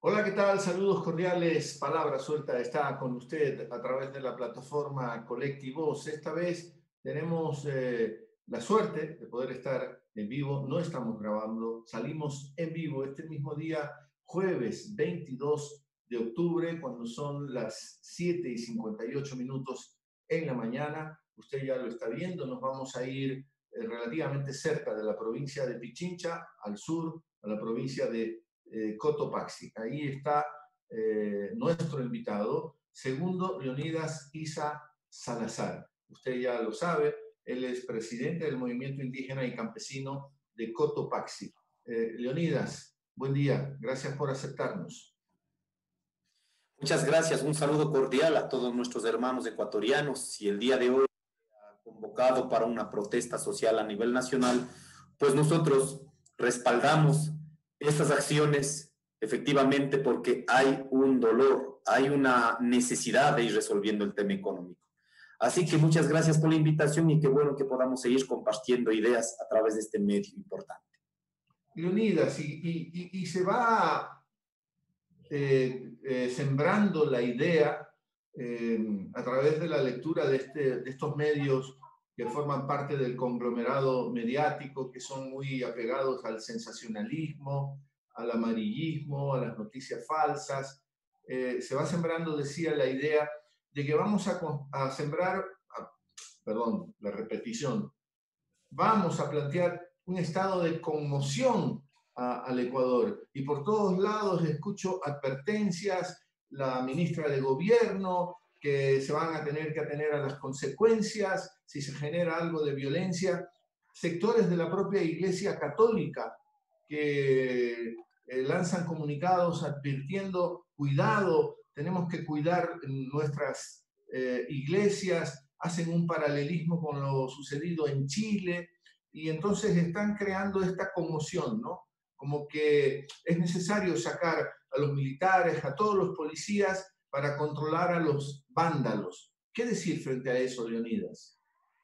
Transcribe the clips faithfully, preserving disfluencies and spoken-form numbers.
Hola, ¿qué tal? Saludos cordiales. Palabra Suelta está con usted a través de la plataforma Colectivos. Esta vez tenemos eh, la suerte de poder estar en vivo. No estamos grabando, salimos en vivo este mismo día, jueves veintidós de octubre, cuando son las siete y cincuenta y ocho minutos en la mañana. Usted ya lo está viendo, nos vamos a ir eh, relativamente cerca de la provincia de Pichincha, al sur, a la provincia de Eh, Cotopaxi. Ahí está eh, nuestro invitado, segundo Leonidas Isa Salazar. Usted ya lo sabe, él es presidente del movimiento indígena y campesino de Cotopaxi. Eh, Leonidas, buen día, gracias por aceptarnos. Muchas gracias, un saludo cordial a todos nuestros hermanos ecuatorianos y el día de hoy convocado para una protesta social a nivel nacional, pues nosotros respaldamos estas acciones efectivamente porque hay un dolor, hay una necesidad de ir resolviendo el tema económico. Así que muchas gracias por la invitación y qué bueno que podamos seguir compartiendo ideas a través de este medio importante. Leonidas, y, y, y se va eh, eh, sembrando la idea eh, a través de la lectura de, este, de estos medios que forman parte del conglomerado mediático, que son muy apegados al sensacionalismo, al amarillismo, a las noticias falsas. Eh, se va sembrando, decía, la idea de que vamos a, a sembrar, a, perdón, la repetición, vamos a plantear un estado de conmoción a, al Ecuador. Y por todos lados escucho advertencias, la ministra de Gobierno, que se van a tener que atener a las consecuencias si se genera algo de violencia. Sectores de la propia Iglesia Católica que eh, lanzan comunicados advirtiendo, cuidado, tenemos que cuidar nuestras eh, iglesias, hacen un paralelismo con lo sucedido en Chile y entonces están creando esta conmoción, ¿no? Como que es necesario sacar a los militares, a todos los policías para controlar a los vándalos. ¿Qué decir frente a eso, Leonidas?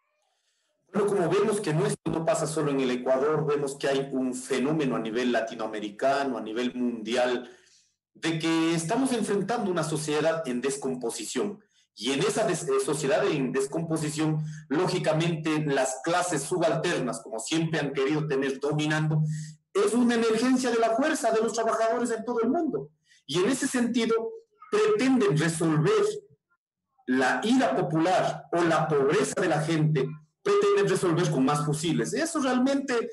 Bueno, como vemos que no, esto no pasa solo en el Ecuador, vemos que hay un fenómeno a nivel latinoamericano, a nivel mundial, de que estamos enfrentando una sociedad en descomposición. Y en esa des sociedad en descomposición, lógicamente, las clases subalternas, como siempre han querido tener dominando, es una emergencia de la fuerza de los trabajadores en todo el mundo. Y en ese sentido, pretenden resolver la ira popular o la pobreza de la gente, pretenden resolver con más fusiles. Eso realmente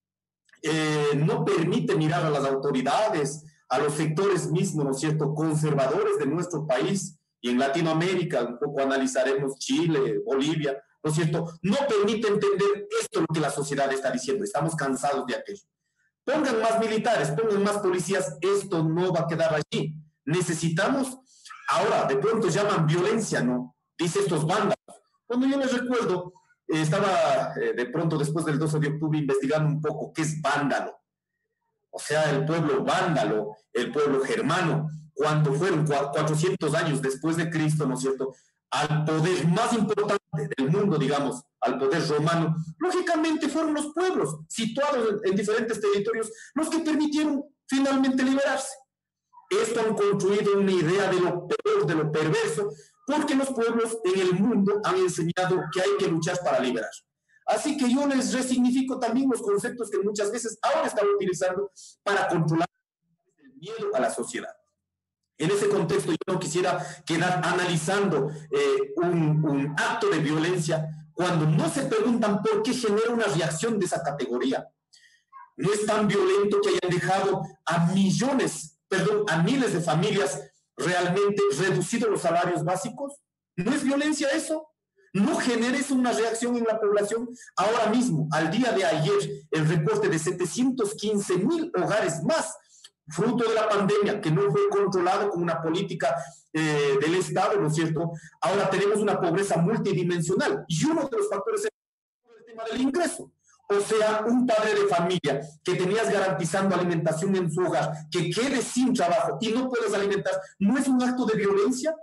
eh, no permite mirar a las autoridades, a los sectores mismos, ¿no es cierto?, conservadores de nuestro país, y en Latinoamérica, un poco analizaremos Chile, Bolivia, ¿no es cierto?, no permite entender esto lo que la sociedad está diciendo. Estamos cansados de aquello. Pongan más militares, pongan más policías, esto no va a quedar allí. Necesitamos, ahora de pronto llaman violencia, ¿no? Dice estos vándalos. Cuando yo les recuerdo, eh, estaba eh, de pronto después del doce de octubre investigando un poco qué es vándalo. O sea, el pueblo vándalo, el pueblo germano, cuando fueron cuatrocientos años después de Cristo, ¿no es cierto?, al poder más importante del mundo, digamos, al poder romano, lógicamente fueron los pueblos situados en diferentes territorios los que permitieron finalmente liberarse. Esto han construido una idea de lo peor, de lo perverso, porque los pueblos en el mundo han enseñado que hay que luchar para liberar. Así que yo les resignifico también los conceptos que muchas veces ahora están utilizando para controlar el miedo a la sociedad. En ese contexto, yo no quisiera quedar analizando eh, un, un acto de violencia cuando no se preguntan por qué genera una reacción de esa categoría. No es tan violento que hayan dejado a millones, perdón, a miles de familias realmente reducidos los salarios básicos. ¿No es violencia eso? ¿No genera eso una reacción en la población? Ahora mismo, al día de ayer, el recorte de setecientos quince mil hogares más, fruto de la pandemia, que no fue controlado con una política eh, del Estado, ¿no es cierto? Ahora tenemos una pobreza multidimensional y uno de los factores es el tema del ingreso. O sea, un padre de familia que tenías garantizando alimentación en su hogar, que quede sin trabajo y no puedes alimentar, ¿no es un acto de violencia?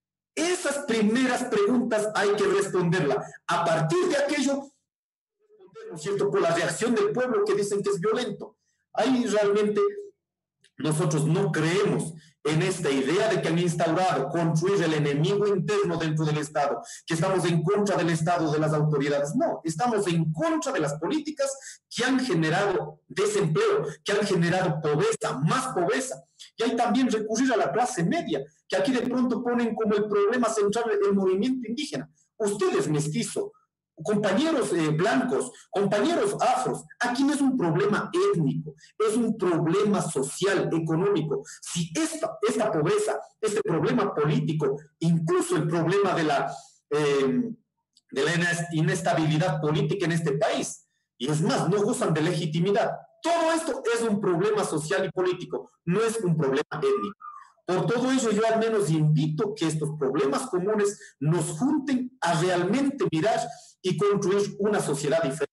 Esas primeras preguntas hay que responderlas. A partir de aquello, ¿no es cierto?, por la reacción del pueblo que dicen que es violento. Hay realmente Nosotros no creemos en esta idea de que han instaurado construir el enemigo interno dentro del Estado, que estamos en contra del Estado, de las autoridades. No, estamos en contra de las políticas que han generado desempleo, que han generado pobreza, más pobreza. Y hay también recurrir a la clase media, que aquí de pronto ponen como el problema central el movimiento indígena. Ustedes, mestizo, compañeros eh, blancos, compañeros afros, aquí no es un problema étnico, es un problema social, económico. Si esta, esta pobreza, este problema político, incluso el problema de la, eh, de la inestabilidad política en este país, y es más, no gozan de legitimidad, todo esto es un problema social y político, no es un problema étnico. Por todo ello, yo al menos invito que estos problemas comunes nos junten a realmente mirar y construir una sociedad diferente.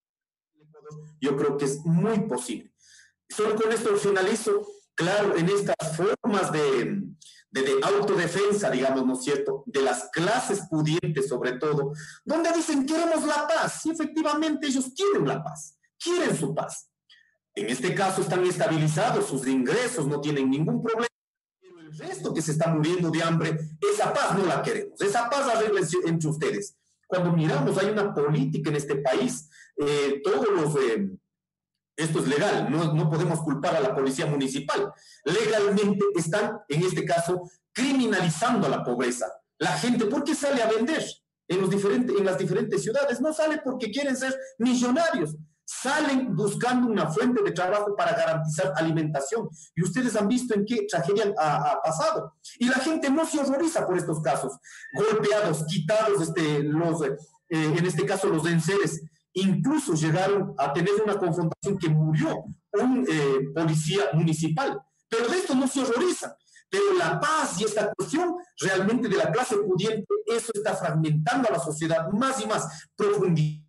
Yo creo que es muy posible. Solo con esto finalizo, claro, en estas formas de, de, de autodefensa, digamos, ¿no es cierto?, de las clases pudientes sobre todo, donde dicen queremos la paz, y efectivamente ellos quieren la paz, quieren su paz. En este caso están estabilizados, sus ingresos no tienen ningún problema. El resto que se está muriendo de hambre, esa paz no la queremos, esa paz la arreglen entre ustedes. Cuando miramos, hay una política en este país, eh, todos los, eh, esto es legal, no, no podemos culpar a la policía municipal, legalmente están, en este caso, criminalizando a la pobreza. La gente, ¿por qué sale a vender en, los diferentes, en las diferentes ciudades? No sale porque quieren ser millonarios. Salen buscando una fuente de trabajo para garantizar alimentación. Y ustedes han visto en qué tragedia ha, ha pasado. Y la gente no se horroriza por estos casos. Golpeados, quitados, este, los, eh, en este caso los enseres. Incluso llegaron a tener una confrontación que murió un eh, policía municipal. Pero de esto no se horrorizan. Pero la paz y esta cuestión realmente de la clase pudiente, eso está fragmentando a la sociedad más y más profundamente.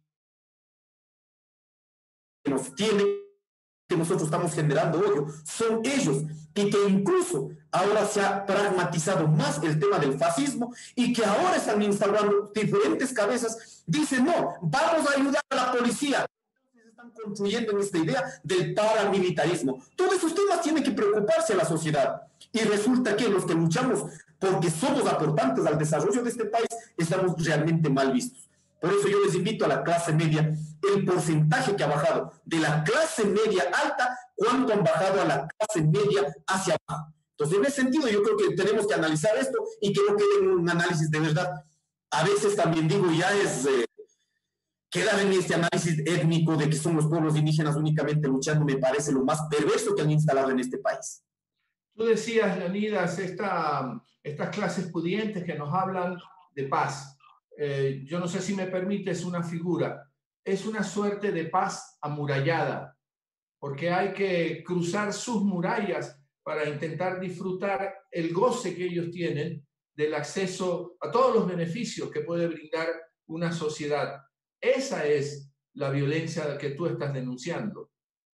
Que nos tienen, que nosotros estamos generando odio, son ellos, y que incluso ahora se ha pragmatizado más el tema del fascismo y que ahora están instaurando diferentes cabezas, dicen no, vamos a ayudar a la policía. Están construyendo en esta idea del paramilitarismo. Todos esos temas tienen que preocuparse a la sociedad, y resulta que los que luchamos porque somos aportantes al desarrollo de este país estamos realmente mal vistos. Por eso yo les invito a la clase media, el porcentaje que ha bajado de la clase media alta, cuánto han bajado a la clase media hacia abajo. Entonces, en ese sentido, yo creo que tenemos que analizar esto y que no quede en un análisis de verdad. A veces también digo, ya es eh, quedar en este análisis étnico de que son los pueblos indígenas únicamente luchando, me parece lo más perverso que han instalado en este país. Tú decías, Leonidas, esta, estas clases pudientes que nos hablan de paz. Eh, yo no sé si me permites una figura, es una suerte de paz amurallada, porque hay que cruzar sus murallas para intentar disfrutar el goce que ellos tienen del acceso a todos los beneficios que puede brindar una sociedad. Esa es la violencia que tú estás denunciando.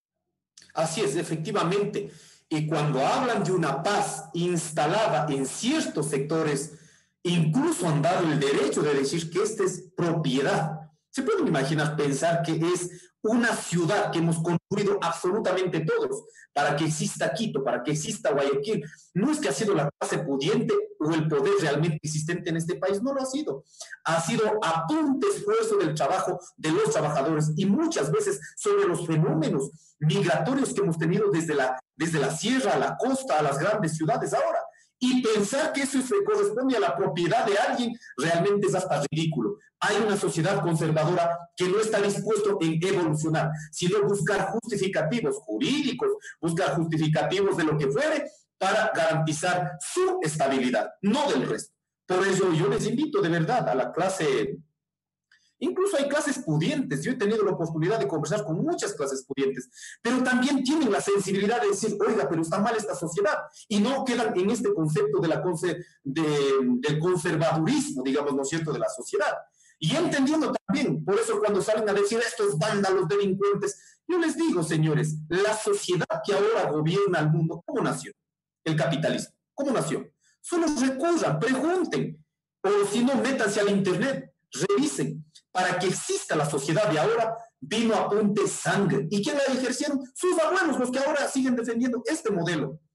Así es, efectivamente. Y cuando hablan de una paz instalada en ciertos sectores, incluso han dado el derecho de decir que esta es propiedad. ¿Se pueden imaginar pensar que es una ciudad que hemos construido absolutamente todos para que exista Quito, para que exista Guayaquil? No es que ha sido la clase pudiente o el poder realmente existente en este país, no lo ha sido. Ha sido a punto esfuerzo del trabajo de los trabajadores y muchas veces sobre los fenómenos migratorios que hemos tenido desde la, desde la sierra a la costa, a las grandes ciudades ahora. Y pensar que eso corresponde a la propiedad de alguien realmente es hasta ridículo. Hay una sociedad conservadora que no está dispuesto en evolucionar, sino buscar justificativos jurídicos, buscar justificativos de lo que fuere para garantizar su estabilidad, no del resto. Por eso yo les invito de verdad a la clase. Incluso hay clases pudientes, yo he tenido la oportunidad de conversar con muchas clases pudientes, pero también tienen la sensibilidad de decir, oiga, pero está mal esta sociedad, y no quedan en este concepto de la conce de, del conservadurismo, digamos, ¿no es cierto?, de la sociedad. Y entendiendo también, por eso cuando salen a decir estos vándalos delincuentes, yo les digo, señores, la sociedad que ahora gobierna el mundo, ¿cómo nació? El capitalismo, ¿cómo nació? Solo recurran, pregunten, o si no, métanse al internet, revisen. Para que exista la sociedad de ahora, vino a punta de sangre. ¿Y quién la ejercieron? Sus abuelos, los que ahora siguen defendiendo este modelo.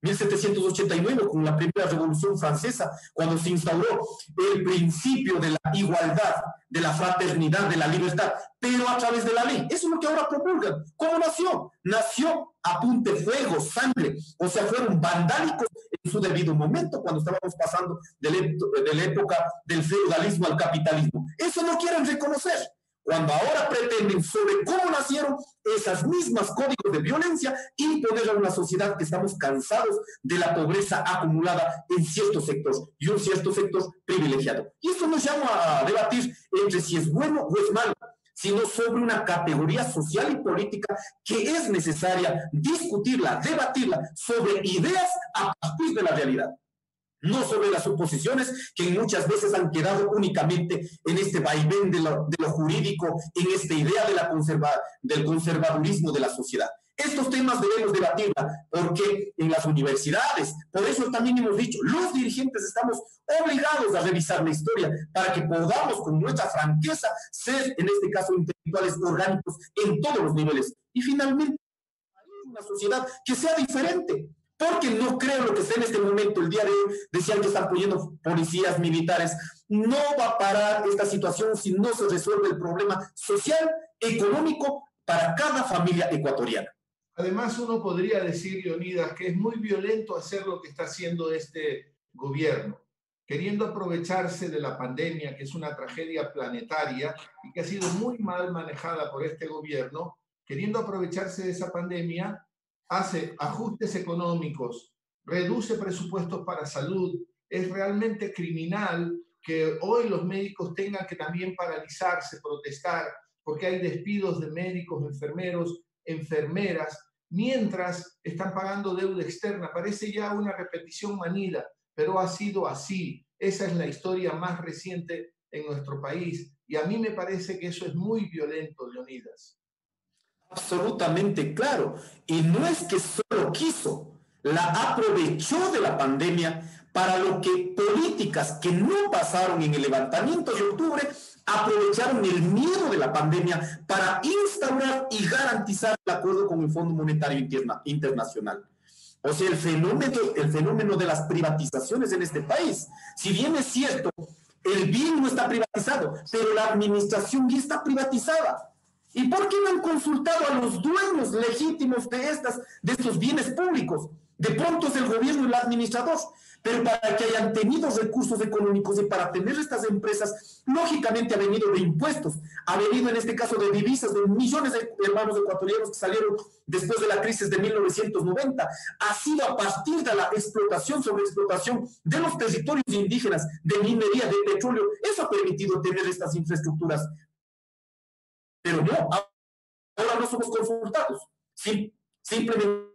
mil setecientos ochenta y nueve, con la primera Revolución Francesa, cuando se instauró el principio de la igualdad, de la fraternidad, de la libertad, pero a través de la ley. Eso es lo que ahora promulgan. ¿Cómo nació? Nació a punta de fuego, sangre, o sea, fueron vandálicos en su debido momento, cuando estábamos pasando de la, de la época del feudalismo al capitalismo. Eso no quieren reconocer. Cuando ahora pretenden sobre cómo nacieron esas mismas códigos de violencia, imponer a una sociedad que estamos cansados de la pobreza acumulada en ciertos sectores y un cierto sector privilegiado. Y esto nos llama a debatir entre si es bueno o es malo, sino sobre una categoría social y política que es necesaria discutirla, debatirla sobre ideas a partir de la realidad. No sobre las suposiciones que muchas veces han quedado únicamente en este vaivén de lo, de lo jurídico, en esta idea de la conserva, del conservadurismo de la sociedad. Estos temas debemos debatirla porque en las universidades, por eso también hemos dicho, los dirigentes estamos obligados a revisar la historia para que podamos con nuestra franqueza ser, en este caso, intelectuales orgánicos en todos los niveles. Y finalmente, una sociedad que sea diferente. Porque no creo lo que está en este momento, el día de hoy, decían que están poniendo policías militares. No va a parar esta situación si no se resuelve el problema social, económico, para cada familia ecuatoriana. Además, uno podría decir, Leonidas, que es muy violento hacer lo que está haciendo este gobierno, queriendo aprovecharse de la pandemia, que es una tragedia planetaria y que ha sido muy mal manejada por este gobierno, queriendo aprovecharse de esa pandemia, hace ajustes económicos, reduce presupuestos para salud. Es realmente criminal que hoy los médicos tengan que también paralizarse, protestar, porque hay despidos de médicos, enfermeros, enfermeras, mientras están pagando deuda externa. Parece ya una repetición manida, pero ha sido así. Esa es la historia más reciente en nuestro país. Y a mí me parece que eso es muy violento, Leonidas. Absolutamente claro. Y no es que solo quiso, la aprovechó de la pandemia para lo que políticas que no pasaron en el levantamiento de octubre aprovecharon el miedo de la pandemia para instaurar y garantizar el acuerdo con el Fondo Monetario Interna, Internacional. O sea, el fenómeno, el fenómeno de las privatizaciones en este país, si bien es cierto, el bien no está privatizado, pero la administración ya está privatizada. ¿Y por qué no han consultado a los dueños legítimos de, estas, de estos bienes públicos? De pronto es el gobierno y el administrador, pero para que hayan tenido recursos económicos y para tener estas empresas, lógicamente ha venido de impuestos, ha venido en este caso de divisas, de millones de hermanos ecuatorianos que salieron después de la crisis de mil novecientos noventa, ha sido a partir de la explotación sobre explotación de los territorios indígenas, de minería, de petróleo, eso ha permitido tener estas infraestructuras. Pero no, ahora no somos consultados, sí, simplemente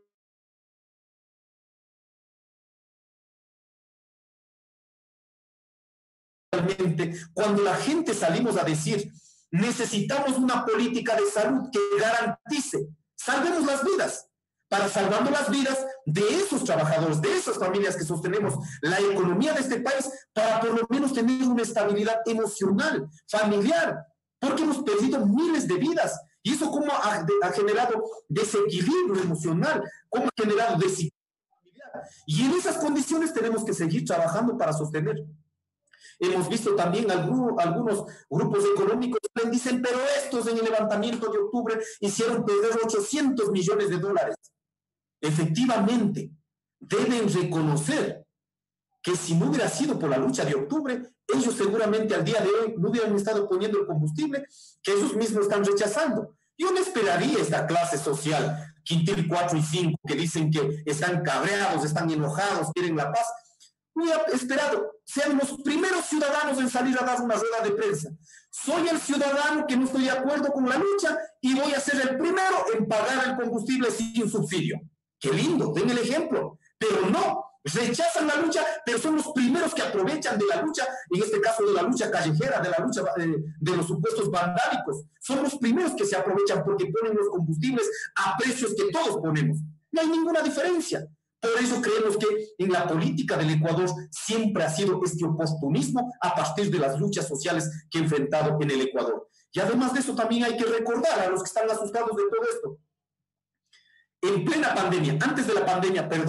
cuando la gente salimos a decir necesitamos una política de salud que garantice, salvemos las vidas, para salvando las vidas de esos trabajadores, de esas familias que sostenemos la economía de este país, para por lo menos tener una estabilidad emocional, familiar, porque hemos perdido miles de vidas. ¿Y eso cómo ha, de, ha generado desequilibrio emocional? ¿Cómo ha generado desequilibrio familiar? Y en esas condiciones tenemos que seguir trabajando para sostener. Hemos visto también algunos, algunos grupos económicos que dicen, pero estos en el levantamiento de octubre hicieron perder ochocientos millones de dólares. Efectivamente, deben reconocer que si no hubiera sido por la lucha de octubre, ellos seguramente al día de hoy no hubieran estado poniendo el combustible que ellos mismos están rechazando. Yo no esperaría esta clase social, quintil cuatro y cinco, que dicen que están cabreados, están enojados, quieren la paz. Hubiera esperado, sean los primeros ciudadanos en salir a dar una rueda de prensa. Soy el ciudadano que no estoy de acuerdo con la lucha y voy a ser el primero en pagar el combustible sin subsidio. Qué lindo, den el ejemplo. Pero no, rechazan la lucha, pero son los primeros que aprovechan de la lucha, en este caso de la lucha callejera, de la lucha de, de los supuestos vandálicos. Son los primeros que se aprovechan porque ponen los combustibles a precios que todos ponemos. No hay ninguna diferencia. Por eso creemos que en la política del Ecuador siempre ha sido este oportunismo a partir de las luchas sociales que ha enfrentado en el Ecuador. Y además de eso también hay que recordar a los que están asustados de todo esto. En plena pandemia, antes de la pandemia, perdón,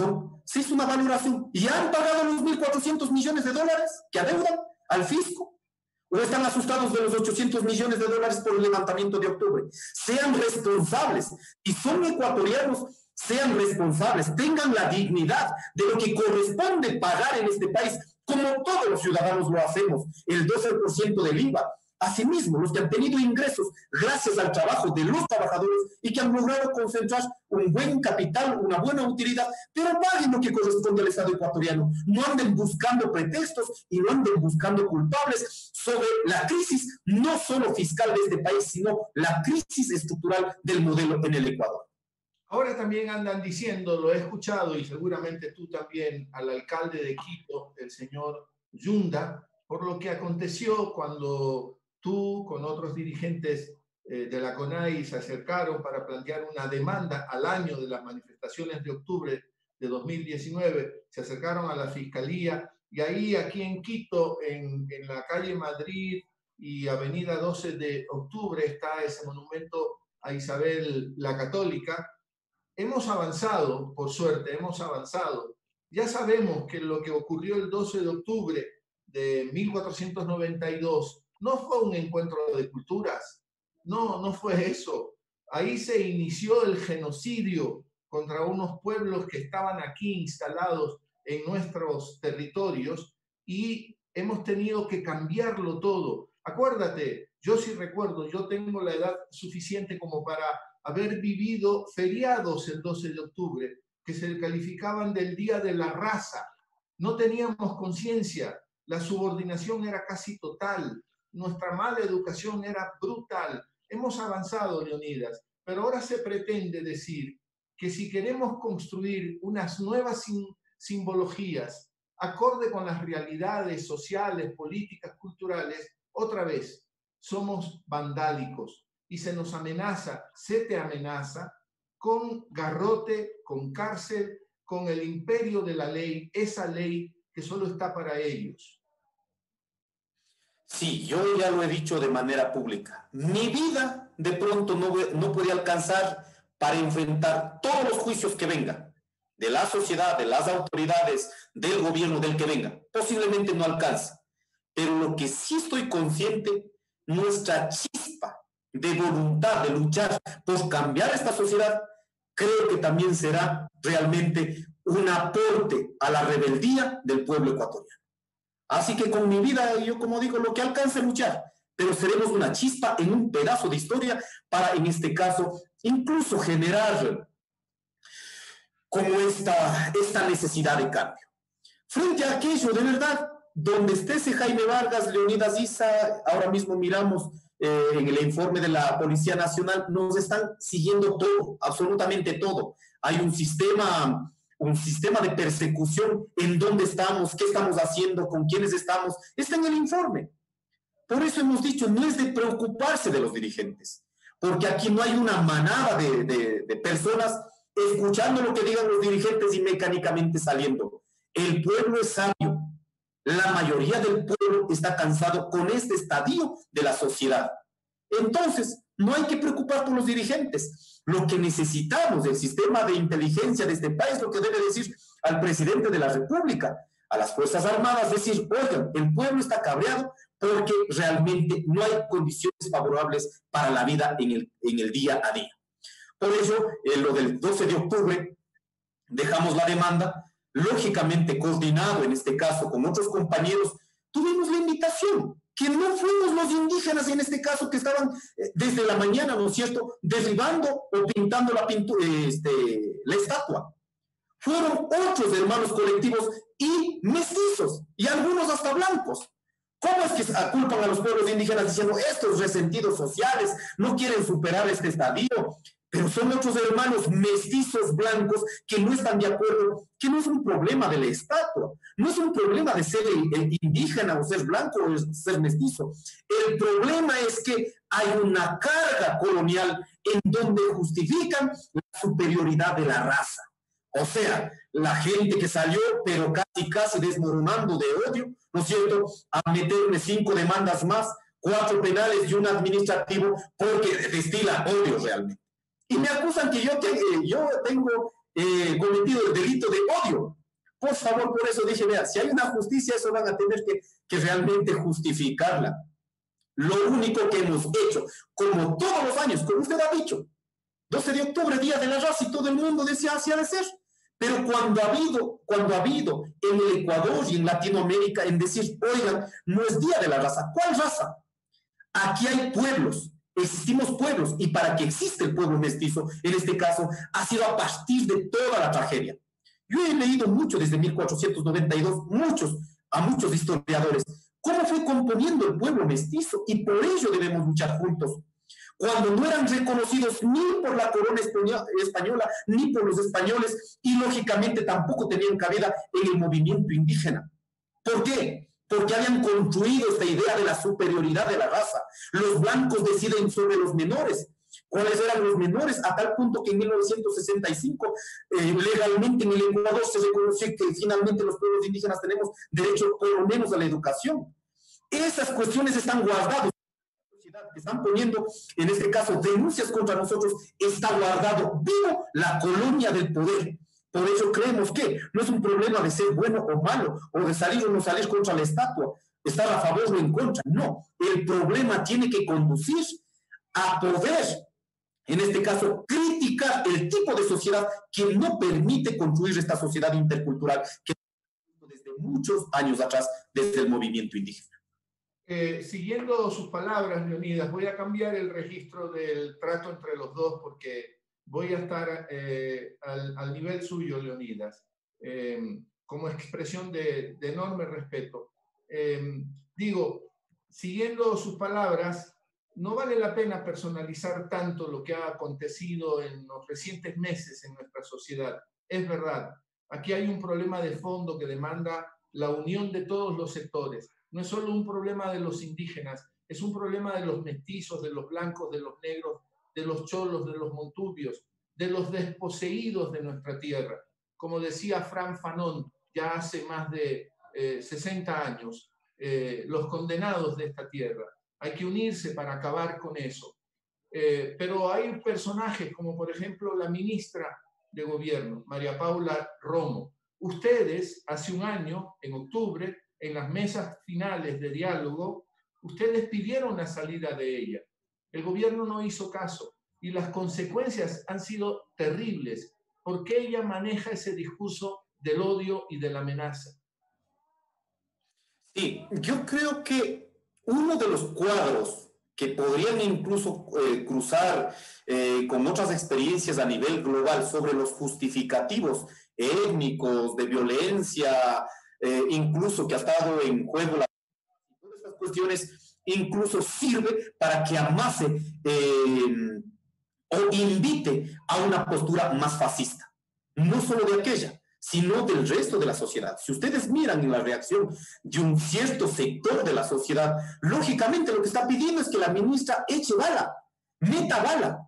se hizo una valoración y han pagado los mil cuatrocientos millones de dólares que adeudan al fisco. ¿O están asustados de los ochocientos millones de dólares por el levantamiento de octubre? Sean responsables. Y son ecuatorianos, sean responsables. Tengan la dignidad de lo que corresponde pagar en este país, como todos los ciudadanos lo hacemos, el doce por ciento del I V A. Asimismo, los que han tenido ingresos gracias al trabajo de los trabajadores y que han logrado concentrar un buen capital, una buena utilidad, pero paguen lo que corresponde al Estado ecuatoriano. No anden buscando pretextos y no anden buscando culpables sobre la crisis, no solo fiscal de este país, sino la crisis estructural del modelo en el Ecuador. Ahora también andan diciendo, lo he escuchado y seguramente tú también, al alcalde de Quito, el señor Yunda, por lo que aconteció cuando tú con otros dirigentes eh, de la CONAI se acercaron para plantear una demanda al año de las manifestaciones de octubre de dos mil diecinueve, se acercaron a la Fiscalía y ahí aquí en Quito, en, en la calle Madrid y avenida doce de octubre está ese monumento a Isabel la Católica. Hemos avanzado, por suerte, hemos avanzado. Ya sabemos que lo que ocurrió el doce de octubre de mil cuatrocientos noventa y dos no fue un encuentro de culturas, no, no fue eso. Ahí se inició el genocidio contra unos pueblos que estaban aquí instalados en nuestros territorios y hemos tenido que cambiarlo todo. Acuérdate, yo sí recuerdo, yo tengo la edad suficiente como para haber vivido feriados el doce de octubre, que se calificaban del Día de la Raza. No teníamos conciencia, la subordinación era casi total. Nuestra mala educación era brutal. Hemos avanzado, Leonidas, pero ahora se pretende decir que si queremos construir unas nuevas sim simbologías acorde con las realidades sociales, políticas, culturales, otra vez somos vandálicos y se nos amenaza, se te amenaza con garrote, con cárcel, con el imperio de la ley, esa ley que solo está para ellos. Sí, yo ya lo he dicho de manera pública. Mi vida de pronto no, no puede alcanzar para enfrentar todos los juicios que vengan, de la sociedad, de las autoridades, del gobierno, del que venga. Posiblemente no alcanza. Pero lo que sí estoy consciente, nuestra chispa de voluntad de luchar por cambiar esta sociedad, creo que también será realmente un aporte a la rebeldía del pueblo ecuatoriano. Así que con mi vida, yo como digo, lo que alcance a luchar, pero seremos una chispa en un pedazo de historia para, en este caso, incluso generar como esta, esta necesidad de cambio. Frente a aquello, de verdad, donde esté ese Jaime Vargas, Leonidas Issa, ahora mismo miramos eh, en el informe de la Policía Nacional, nos están siguiendo todo, absolutamente todo. Hay un sistema... un sistema de persecución, en dónde estamos, qué estamos haciendo, con quiénes estamos, está en el informe. Por eso hemos dicho, no es de preocuparse de los dirigentes, porque aquí no hay una manada de, de, de personas escuchando lo que digan los dirigentes y mecánicamente saliendo. El pueblo es sabio, la mayoría del pueblo está cansado con este estadio de la sociedad. Entonces, no hay que preocupar por los dirigentes. Lo que necesitamos del sistema de inteligencia de este país, lo que debe decir al presidente de la República, a las Fuerzas Armadas, decir, oigan, el pueblo está cabreado porque realmente no hay condiciones favorables para la vida en el, en el día a día. Por eso, en lo del doce de octubre, dejamos la demanda, lógicamente coordinado en este caso con otros compañeros, tuvimos la invitación, que no fuimos los indígenas en este caso que estaban eh, desde la mañana, ¿no es cierto?, derribando o pintando la, pintura, este, la estatua. Fueron otros hermanos colectivos y mestizos, y algunos hasta blancos. ¿Cómo es que aculpan a los pueblos indígenas diciendo estos resentidos sociales no quieren superar este estadio? Pero son otros hermanos mestizos blancos que no están de acuerdo, que no es un problema de la estatua, no es un problema de ser indígena o ser blanco o ser mestizo. El problema es que hay una carga colonial en donde justifican la superioridad de la raza. O sea, la gente que salió, pero casi, casi desmoronando de odio, ¿no es cierto?, a meterme cinco demandas más, cuatro penales y un administrativo, porque destila odio realmente. Y me acusan que yo, te, yo tengo eh, cometido el delito de odio. Por favor, por eso dije, vea, si hay una justicia, eso van a tener que, que realmente justificarla. Lo único que hemos hecho, como todos los años, como usted ha dicho, doce de octubre, Día de la Raza, y todo el mundo decía así ha de ser. Pero cuando ha habido, cuando ha habido en el Ecuador y en Latinoamérica en decir, oigan, no es Día de la Raza. ¿Cuál raza? Aquí hay pueblos, existimos pueblos, y para que exista el pueblo mestizo, en este caso, ha sido a partir de toda la tragedia. Yo he leído mucho desde mil cuatrocientos noventa y dos, muchos, a muchos historiadores, cómo fue componiendo el pueblo mestizo, y por ello debemos luchar juntos. Cuando no eran reconocidos ni por la corona española, ni por los españoles, y lógicamente tampoco tenían cabida en el movimiento indígena. ¿Por qué? Porque habían construido esta idea de la superioridad de la raza. Los blancos deciden sobre los menores. ¿Cuáles eran los menores? A tal punto que en mil novecientos sesenta y cinco, eh, legalmente en el Ecuador se reconoció que finalmente los pueblos indígenas tenemos derecho por lo menos a la educación. Esas cuestiones están guardadas. Que están poniendo, en este caso, denuncias contra nosotros, está guardado vivo la colonia del poder. Por eso creemos que no es un problema de ser bueno o malo, o de salir o no salir contra la estatua, estar a favor o en contra. No, el problema tiene que conducir a poder, en este caso, criticar el tipo de sociedad que no permite construir esta sociedad intercultural que desde muchos años atrás, desde el movimiento indígena. Eh, siguiendo sus palabras, Leonidas, voy a cambiar el registro del trato entre los dos porque voy a estar eh, al, al nivel suyo, Leonidas, eh, como expresión de, de enorme respeto. Eh, digo, siguiendo sus palabras, no vale la pena personalizar tanto lo que ha acontecido en los recientes meses en nuestra sociedad. Es verdad, aquí hay un problema de fondo que demanda la unión de todos los sectores. No es solo un problema de los indígenas, es un problema de los mestizos, de los blancos, de los negros, de los cholos, de los montubios, de los desposeídos de nuestra tierra. Como decía Fran Fanon ya hace más de eh, sesenta años, eh, los condenados de esta tierra. Hay que unirse para acabar con eso. Eh, pero hay personajes como, por ejemplo, la ministra de Gobierno, María Paula Romo. Ustedes, hace un año, en octubre, en las mesas finales de diálogo, ustedes pidieron la salida de ella. El gobierno no hizo caso y las consecuencias han sido terribles porque ella maneja ese discurso del odio y de la amenaza. Sí, yo creo que uno de los cuadros que podrían incluso eh, cruzar eh, con otras experiencias a nivel global sobre los justificativos étnicos, de violencia, eh, incluso que ha estado en juego la... Todas estas cuestiones incluso sirve para que amase eh, o invite a una postura más fascista, no solo de aquella, sino del resto de la sociedad. Si ustedes miran en la reacción de un cierto sector de la sociedad, lógicamente lo que está pidiendo es que la ministra eche bala, meta bala.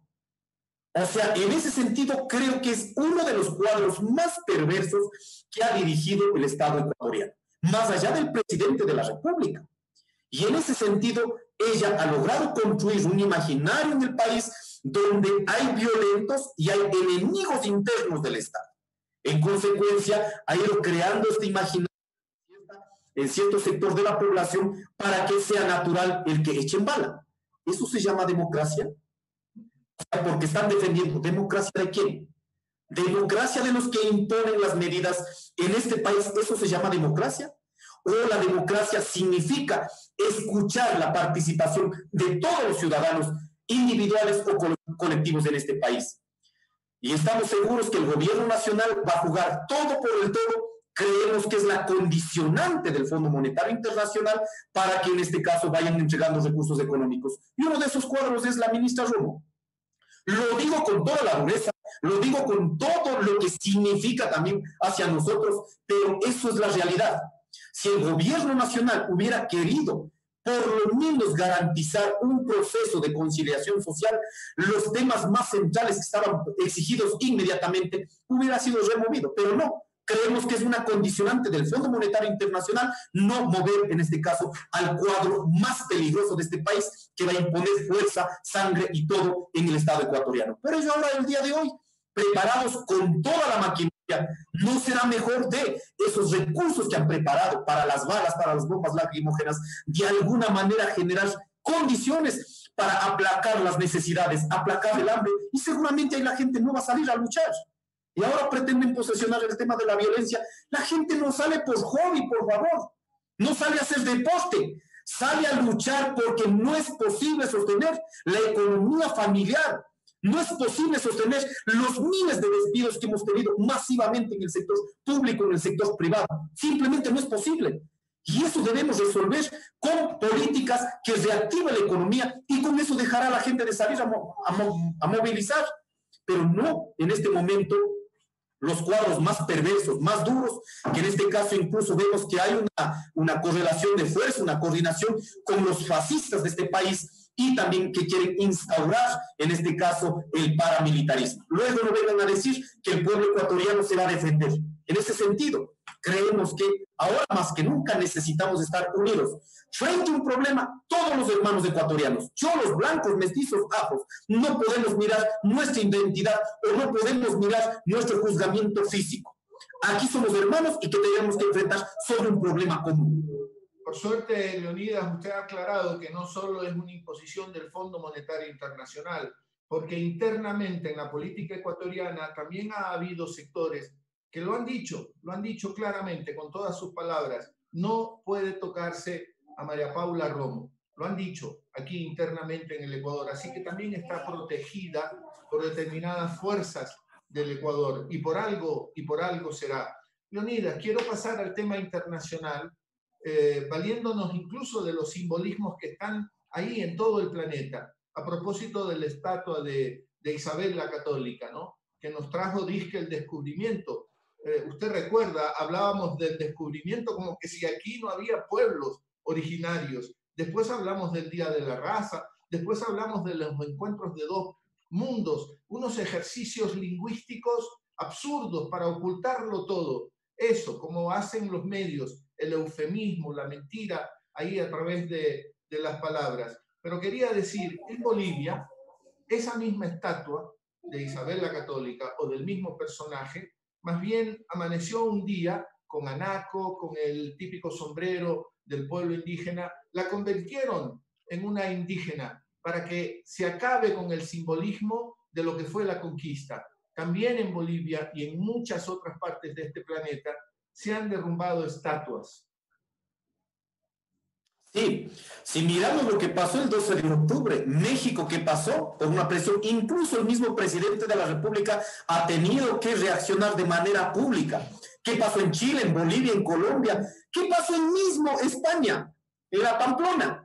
O sea, en ese sentido creo que es uno de los cuadros más perversos que ha dirigido el Estado ecuatoriano, más allá del presidente de la República. Y en ese sentido, ella ha logrado construir un imaginario en el país donde hay violentos y hay enemigos internos del Estado. En consecuencia, ha ido creando este imaginario en cierto sector de la población para que sea natural el que echen bala. ¿Eso se llama democracia? Porque están defendiendo. ¿Democracia de quién? ¿Democracia de los que imponen las medidas en este país? ¿Eso se llama democracia? ¿O la democracia significa escuchar la participación de todos los ciudadanos individuales o colectivos en este país? Y estamos seguros que el gobierno nacional va a jugar todo por el todo. Creemos que es la condicionante del Fondo Monetario Internacional para que en este caso vayan entregando recursos económicos. Y uno de esos cuadros es la ministra Romo. Lo digo con toda la dureza, lo digo con todo lo que significa también hacia nosotros, pero eso es la realidad. Si el gobierno nacional hubiera querido por lo menos garantizar un proceso de conciliación social, los temas más centrales que estaban exigidos inmediatamente hubiera sido removido, pero no. Creemos que es una condicionante del Fondo Monetario Internacional no mover, en este caso, al cuadro más peligroso de este país, que va a imponer fuerza, sangre y todo en el Estado ecuatoriano. Por eso ahora, el día de hoy, preparados con toda la maquinaria no será mejor de esos recursos que han preparado para las balas, para las bombas lacrimógenas, de alguna manera generar condiciones para aplacar las necesidades, aplacar el hambre, y seguramente ahí la gente no va a salir a luchar. Y ahora pretenden posesionar el tema de la violencia. La gente no sale por hobby, por favor. No sale a hacer deporte. Sale a luchar porque no es posible sostener la economía familiar. No es posible sostener los miles de despidos que hemos tenido masivamente en el sector público, en el sector privado. Simplemente no es posible. Y eso debemos resolver con políticas que reactiven la economía, y con eso dejará a la gente de salir a, mo a, mo a movilizar. Pero no en este momento los cuadros más perversos, más duros, que en este caso incluso vemos que hay una, una correlación de fuerza, una coordinación con los fascistas de este país, y también que quieren instaurar, en este caso, el paramilitarismo. Luego no vengan a decir que el pueblo ecuatoriano se va a defender. En ese sentido, creemos que ahora más que nunca necesitamos estar unidos. Frente a un problema, todos los hermanos ecuatorianos, cholos, blancos, mestizos, afros, no podemos mirar nuestra identidad o no podemos mirar nuestro juzgamiento físico. Aquí somos hermanos y que tenemos que enfrentar sobre un problema común. Por suerte, Leonidas, usted ha aclarado que no solo es una imposición del Fondo Monetario Internacional, porque internamente en la política ecuatoriana también ha habido sectores que lo han dicho, lo han dicho claramente con todas sus palabras: no puede tocarse a María Paula Romo. Lo han dicho aquí internamente en el Ecuador, así que también está protegida por determinadas fuerzas del Ecuador, y por algo, y por algo será. Leonidas, quiero pasar al tema internacional, eh, valiéndonos incluso de los simbolismos que están ahí en todo el planeta, a propósito de la estatua de, de Isabel la Católica, ¿no?, que nos trajo, dizque, el descubrimiento. Eh, usted recuerda, hablábamos del descubrimiento como que si aquí no había pueblos originarios. Después hablamos del Día de la Raza, después hablamos de los encuentros de dos mundos, unos ejercicios lingüísticos absurdos para ocultarlo todo. Eso, como hacen los medios, el eufemismo, la mentira, ahí a través de, de las palabras. Pero quería decir, en Bolivia, esa misma estatua de Isabel la Católica o del mismo personaje, más bien amaneció un día con anaco, con el típico sombrero del pueblo indígena, la convirtieron en una indígena para que se acabe con el simbolismo de lo que fue la conquista. También en Bolivia y en muchas otras partes de este planeta se han derrumbado estatuas. Sí, si miramos lo que pasó el doce de octubre, México, ¿qué pasó? Por una presión, incluso el mismo presidente de la República ha tenido que reaccionar de manera pública. ¿Qué pasó en Chile, en Bolivia, en Colombia? ¿Qué pasó en mismo España, en la Pamplona?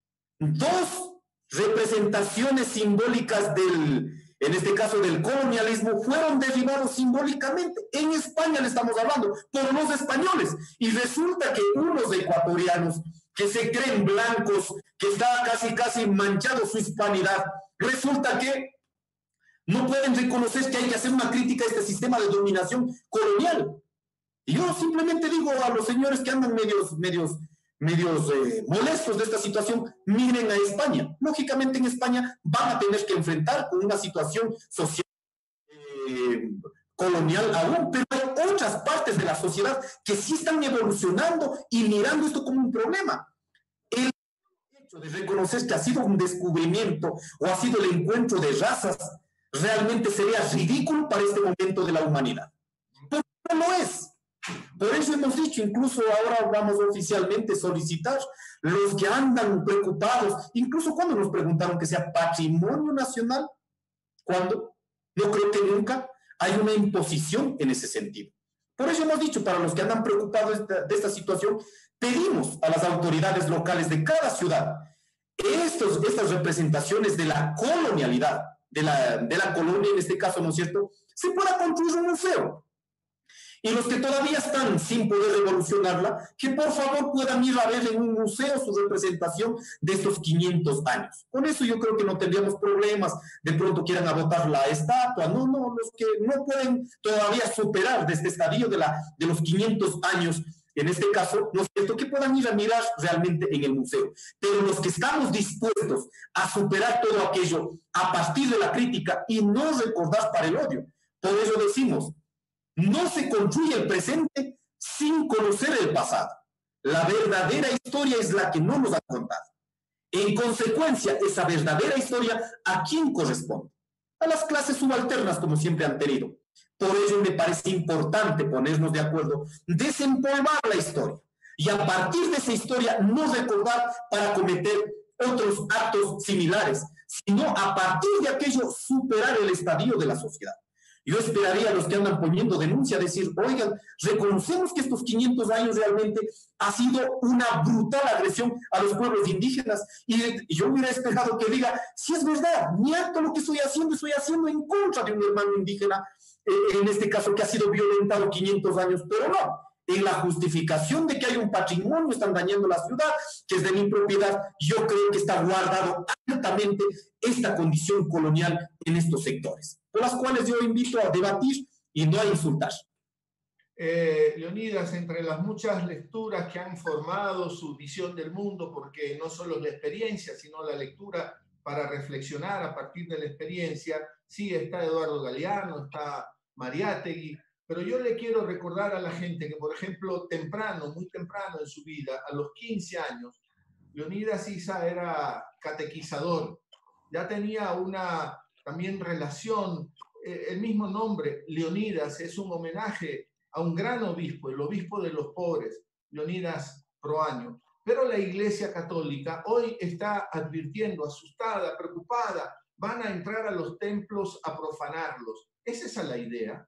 Dos representaciones simbólicas del, en este caso del colonialismo, fueron derribados simbólicamente. En España le estamos hablando, por los españoles. Y resulta que unos ecuatorianos que se creen blancos, que está casi casi manchado su hispanidad, resulta que no pueden reconocer que hay que hacer una crítica a este sistema de dominación colonial. Y yo simplemente digo a los señores que andan medios, medios, medios eh, molestos de esta situación, miren a España. Lógicamente en España van a tener que enfrentar con una situación social eh, colonial aún, pero hay otras partes de la sociedad que sí están evolucionando y mirando esto como un problema. El hecho de reconocer que ha sido un descubrimiento o ha sido el encuentro de razas realmente sería ridículo para este momento de la humanidad. Pero no lo es. Por eso hemos dicho, incluso ahora vamos oficialmente a solicitar los que andan preocupados, incluso cuando nos preguntaron que sea patrimonio nacional, ¿cuándo? No creo que nunca. Hay una imposición en ese sentido. Por eso hemos dicho, para los que andan preocupados de esta, de esta situación, pedimos a las autoridades locales de cada ciudad estos, estas representaciones de la colonialidad, de la, de la colonia en este caso, ¿no es cierto?, se pueda construir un museo. Y los que todavía están sin poder revolucionarla, que por favor puedan ir a ver en un museo su representación de estos quinientos años. Con eso yo creo que no tendríamos problemas. De pronto quieran abotar la estatua. No, no, los que no pueden todavía superar desde este estadio de, la, de los quinientos años, en este caso, ¿no es cierto?, que puedan ir a mirar realmente en el museo. Pero los que estamos dispuestos a superar todo aquello a partir de la crítica y no recordar para el odio, por eso decimos, No se construye el presente sin conocer el pasado. La verdadera historia es la que no nos han contado. En consecuencia, esa verdadera historia, ¿a quién corresponde? A las clases subalternas, como siempre han tenido. Por ello me parece importante ponernos de acuerdo, desempolvar la historia y a partir de esa historia no recordar para cometer otros actos similares, sino a partir de aquello superar el estadio de la sociedad. Yo esperaría a los que andan poniendo denuncia decir, oigan, reconocemos que estos quinientos años realmente ha sido una brutal agresión a los pueblos indígenas, y yo hubiera esperado que diga, si es verdad, mi acto lo que estoy haciendo, estoy haciendo en contra de un hermano indígena, eh, en este caso que ha sido violentado quinientos años, pero no. En la justificación de que hay un patrimonio, están dañando la ciudad, que es de mi propiedad, yo creo que está guardado altamente esta condición colonial en estos sectores, por las cuales yo invito a debatir y no a insultar. Eh, Leonidas, entre las muchas lecturas que han formado su visión del mundo, porque no solo la experiencia, sino la lectura para reflexionar a partir de la experiencia, sí está Eduardo Galeano, está Mariátegui, pero yo le quiero recordar a la gente que, por ejemplo, temprano, muy temprano en su vida, a los quince años, Leonidas Issa era catequizador, ya tenía una también relación, eh, el mismo nombre, Leonidas, es un homenaje a un gran obispo, el obispo de los pobres, Leonidas Proaño. Pero la Iglesia Católica hoy está advirtiendo, asustada, preocupada, van a entrar a los templos a profanarlos. ¿Es esa la idea?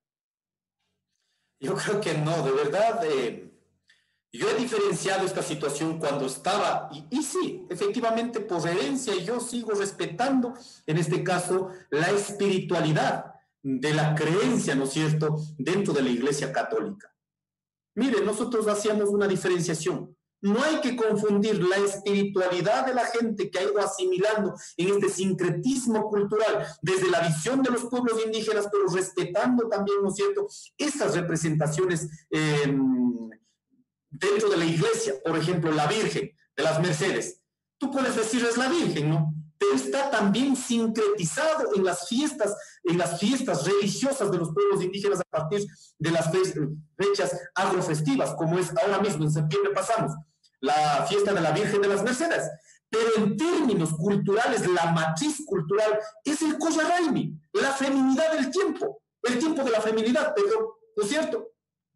Yo creo que no, de verdad. Eh, yo he diferenciado esta situación cuando estaba, y, y sí, efectivamente por herencia yo sigo respetando, en este caso, la espiritualidad de la creencia, ¿no es cierto?, dentro de la Iglesia Católica. Mire, nosotros hacíamos una diferenciación. No hay que confundir la espiritualidad de la gente que ha ido asimilando en este sincretismo cultural desde la visión de los pueblos indígenas, pero respetando también, ¿no es cierto?, estas representaciones eh, dentro de la iglesia. Por ejemplo, la Virgen de las Mercedes. Tú puedes decir es la Virgen, ¿no? Pero está también sincretizado en las fiestas, en las fiestas religiosas de los pueblos indígenas a partir de las fechas agrofestivas, como es ahora mismo, en septiembre pasamos, la fiesta de la Virgen de las Mercedes. Pero en términos culturales, la matriz cultural es el Collarraimi, la feminidad del tiempo, el tiempo de la feminidad, perdón, ¿no es cierto?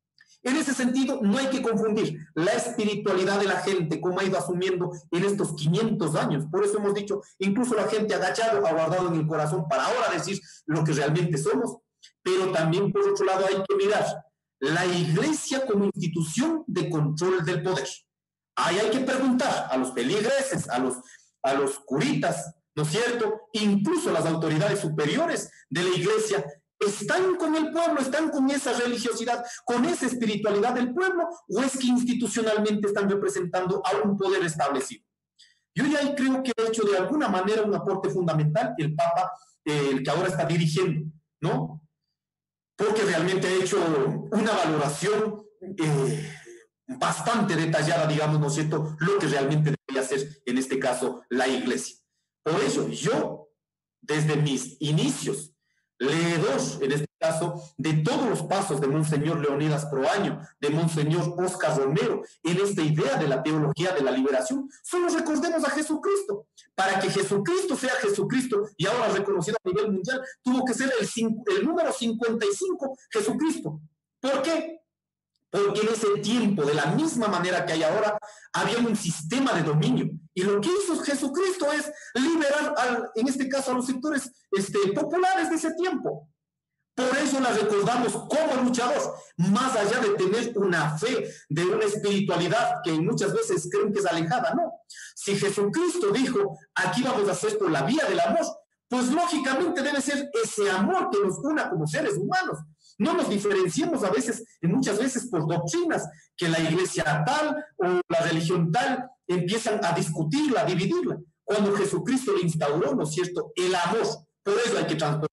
En ese sentido, no hay que confundir la espiritualidad de la gente, como ha ido asumiendo en estos quinientos años. Por eso hemos dicho, incluso la gente agachado, ha guardado en el corazón para ahora decir lo que realmente somos. Pero también, por otro lado, hay que mirar la iglesia como institución de control del poder. Ahí hay que preguntar a los feligreses, a los, a los curitas, ¿no es cierto? Incluso las autoridades superiores de la iglesia, ¿están con el pueblo? ¿Están con esa religiosidad, con esa espiritualidad del pueblo? ¿O es que institucionalmente están representando a un poder establecido? Yo ya ahí creo que ha hecho de alguna manera un aporte fundamental el Papa, eh, el que ahora está dirigiendo, ¿no? Porque realmente ha hecho una valoración eh, bastante detallada, digamos, ¿no es cierto?, lo que realmente debería hacer, en este caso, la Iglesia. Por eso, yo, desde mis inicios, leedor, en este caso, de todos los pasos de Monseñor Leonidas Proaño, de Monseñor Oscar Romero, en esta idea de la teología de la liberación, solo recordemos a Jesucristo. Para que Jesucristo sea Jesucristo, y ahora reconocido a nivel mundial, tuvo que ser el, el número cincuenta y cinco, Jesucristo. ¿Por qué? Porque en ese tiempo, de la misma manera que hay ahora, había un sistema de dominio. Y lo que hizo Jesucristo es liberar, al, en este caso, a los sectores este, populares de ese tiempo. Por eso la recordamos como luchador, más allá de tener una fe, de una espiritualidad que muchas veces creen que es alejada. No. Si Jesucristo dijo, aquí vamos a hacer por la vía del amor, pues lógicamente debe ser ese amor que nos una como seres humanos. No nos diferenciemos a veces, muchas veces por doctrinas, que la iglesia tal o la religión tal empiezan a discutirla, a dividirla. Cuando Jesucristo le instauró, ¿no es cierto?, el amor. Por eso hay que transformar,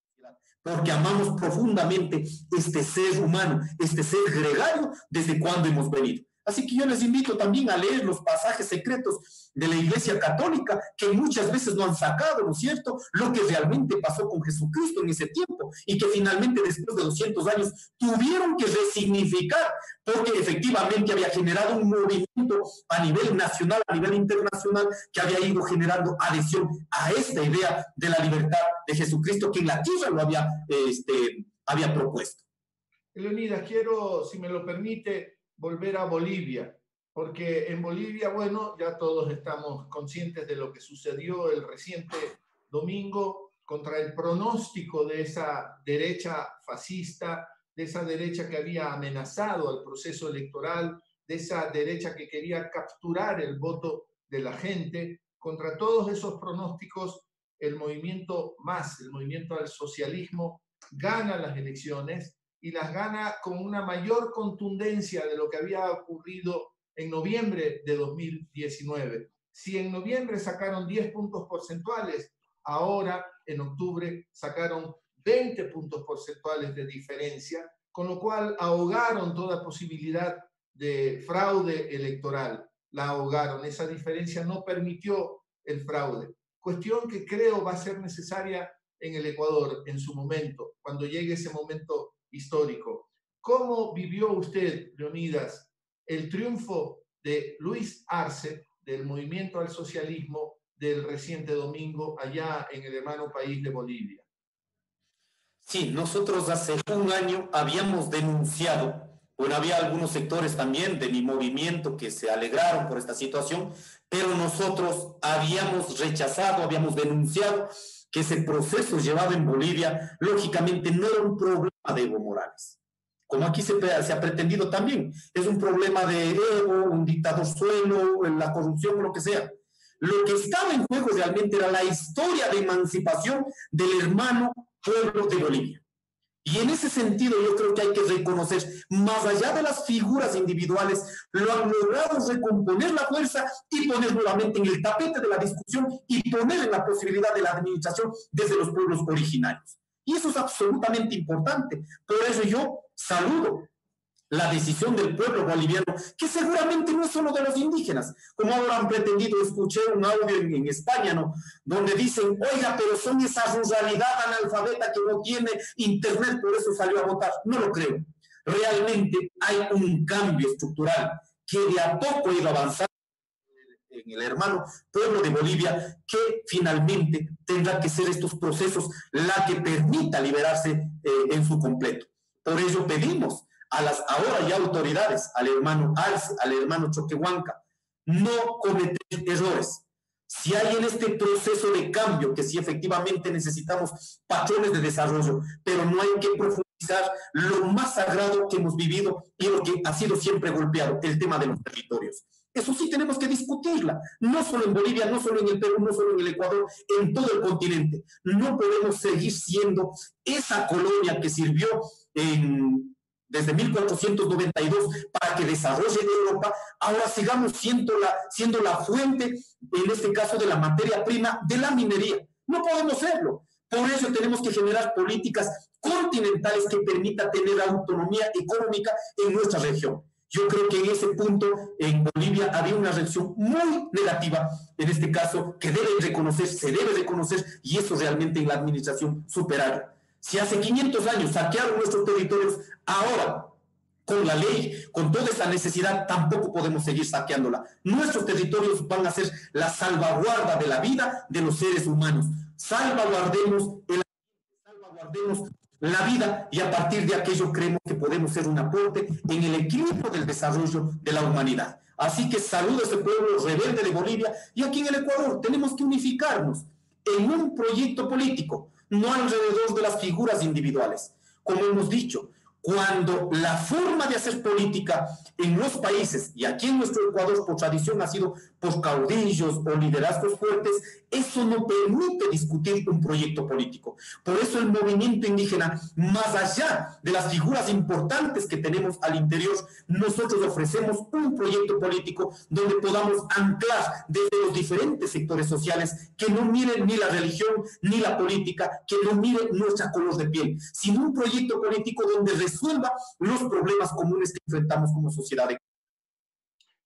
porque amamos profundamente este ser humano, este ser gregario, desde cuando hemos venido. Así que yo les invito también a leer los pasajes secretos de la Iglesia Católica, que muchas veces no han sacado, ¿no es cierto?, lo que realmente pasó con Jesucristo en ese tiempo, y que finalmente después de doscientos años tuvieron que resignificar, porque efectivamente había generado un movimiento a nivel nacional, a nivel internacional, que había ido generando adhesión a esta idea de la libertad de Jesucristo, que en la tierra lo había, este, había propuesto. Leonidas, quiero, si me lo permite, volver a Bolivia, porque en Bolivia, bueno, ya todos estamos conscientes de lo que sucedió el reciente domingo contra el pronóstico de esa derecha fascista, de esa derecha que había amenazado al proceso electoral, de esa derecha que quería capturar el voto de la gente. Contra todos esos pronósticos, el movimiento MAS, el movimiento al socialismo, gana las elecciones, y las gana con una mayor contundencia de lo que había ocurrido en noviembre de dos mil diecinueve. Si en noviembre sacaron diez puntos porcentuales, ahora en octubre sacaron veinte puntos porcentuales de diferencia, con lo cual ahogaron toda posibilidad de fraude electoral. La ahogaron. Esa diferencia no permitió el fraude. Cuestión que creo va a ser necesaria en el Ecuador en su momento, cuando llegue ese momento histórico. ¿Cómo vivió usted, Leonidas, el triunfo de Luis Arce, del movimiento al socialismo del reciente domingo allá en el hermano país de Bolivia? Sí, nosotros hace un año habíamos denunciado, bueno, había algunos sectores también de mi movimiento que se alegraron por esta situación, pero nosotros habíamos rechazado, habíamos denunciado que ese proceso llevado en Bolivia, lógicamente no era un problema de Evo Morales, como aquí se, se ha pretendido también, es un problema de Evo, un dictador suelo, la corrupción o lo que sea. Lo que estaba en juego realmente era la historia de emancipación del hermano pueblo de Bolivia. Y en ese sentido yo creo que hay que reconocer, más allá de las figuras individuales, lo han logrado recomponer la fuerza y poner nuevamente en el tapete de la discusión y poner en la posibilidad de la administración desde los pueblos originarios. Y eso es absolutamente importante. Por eso yo saludo la decisión del pueblo boliviano, que seguramente no es solo de los indígenas, como ahora han pretendido. Escuché un audio en, en España, ¿no?, donde dicen, oiga, pero son esa ruralidad analfabeta que no tiene internet, por eso salió a votar. No lo creo. Realmente hay un cambio estructural que de a poco ha ido avanzando en el hermano pueblo de Bolivia, que finalmente tendrá que ser estos procesos la que permita liberarse eh, en su completo. Por ello pedimos a las ahora ya autoridades, al hermano Arce, al hermano Choquehuanca, no cometer errores. Si hay en este proceso de cambio, que sí efectivamente necesitamos patrones de desarrollo, pero no hay que profundizar lo más sagrado que hemos vivido y lo que ha sido siempre golpeado, el tema de los territorios. Eso sí tenemos que discutirla, no solo en Bolivia, no solo en el Perú, no solo en el Ecuador, en todo el continente. No podemos seguir siendo esa colonia que sirvió en... desde mil cuatrocientos noventa y dos para que desarrolle Europa, ahora sigamos siendo la, siendo la fuente, en este caso, de la materia prima de la minería. No podemos serlo. Por eso tenemos que generar políticas continentales que permitan tener autonomía económica en nuestra región. Yo creo que en ese punto, en Bolivia, había una reacción muy negativa, en este caso, que debe reconocer, se debe reconocer, y eso realmente en la administración superarlo. Si hace quinientos años saquearon nuestros territorios, ahora, con la ley, con toda esa necesidad, tampoco podemos seguir saqueándola. Nuestros territorios van a ser la salvaguarda de la vida de los seres humanos. Salvaguardemos el salvaguardemos la vida, y a partir de aquello creemos que podemos ser un aporte en el equilibrio del desarrollo de la humanidad. Así que saludo a ese pueblo rebelde de Bolivia, y aquí en el Ecuador tenemos que unificarnos en un proyecto político, no alrededor de las figuras individuales. Como hemos dicho, cuando la forma de hacer política en los países, y aquí en nuestro Ecuador por tradición ha sido por caudillos o liderazgos fuertes, eso no permite discutir un proyecto político. Por eso el movimiento indígena, más allá de las figuras importantes que tenemos al interior, nosotros ofrecemos un proyecto político donde podamos anclar desde los diferentes sectores sociales, que no miren ni la religión ni la política, que no miren nuestra color de piel, sino un proyecto político donde resuelva los problemas comunes que enfrentamos como sociedad.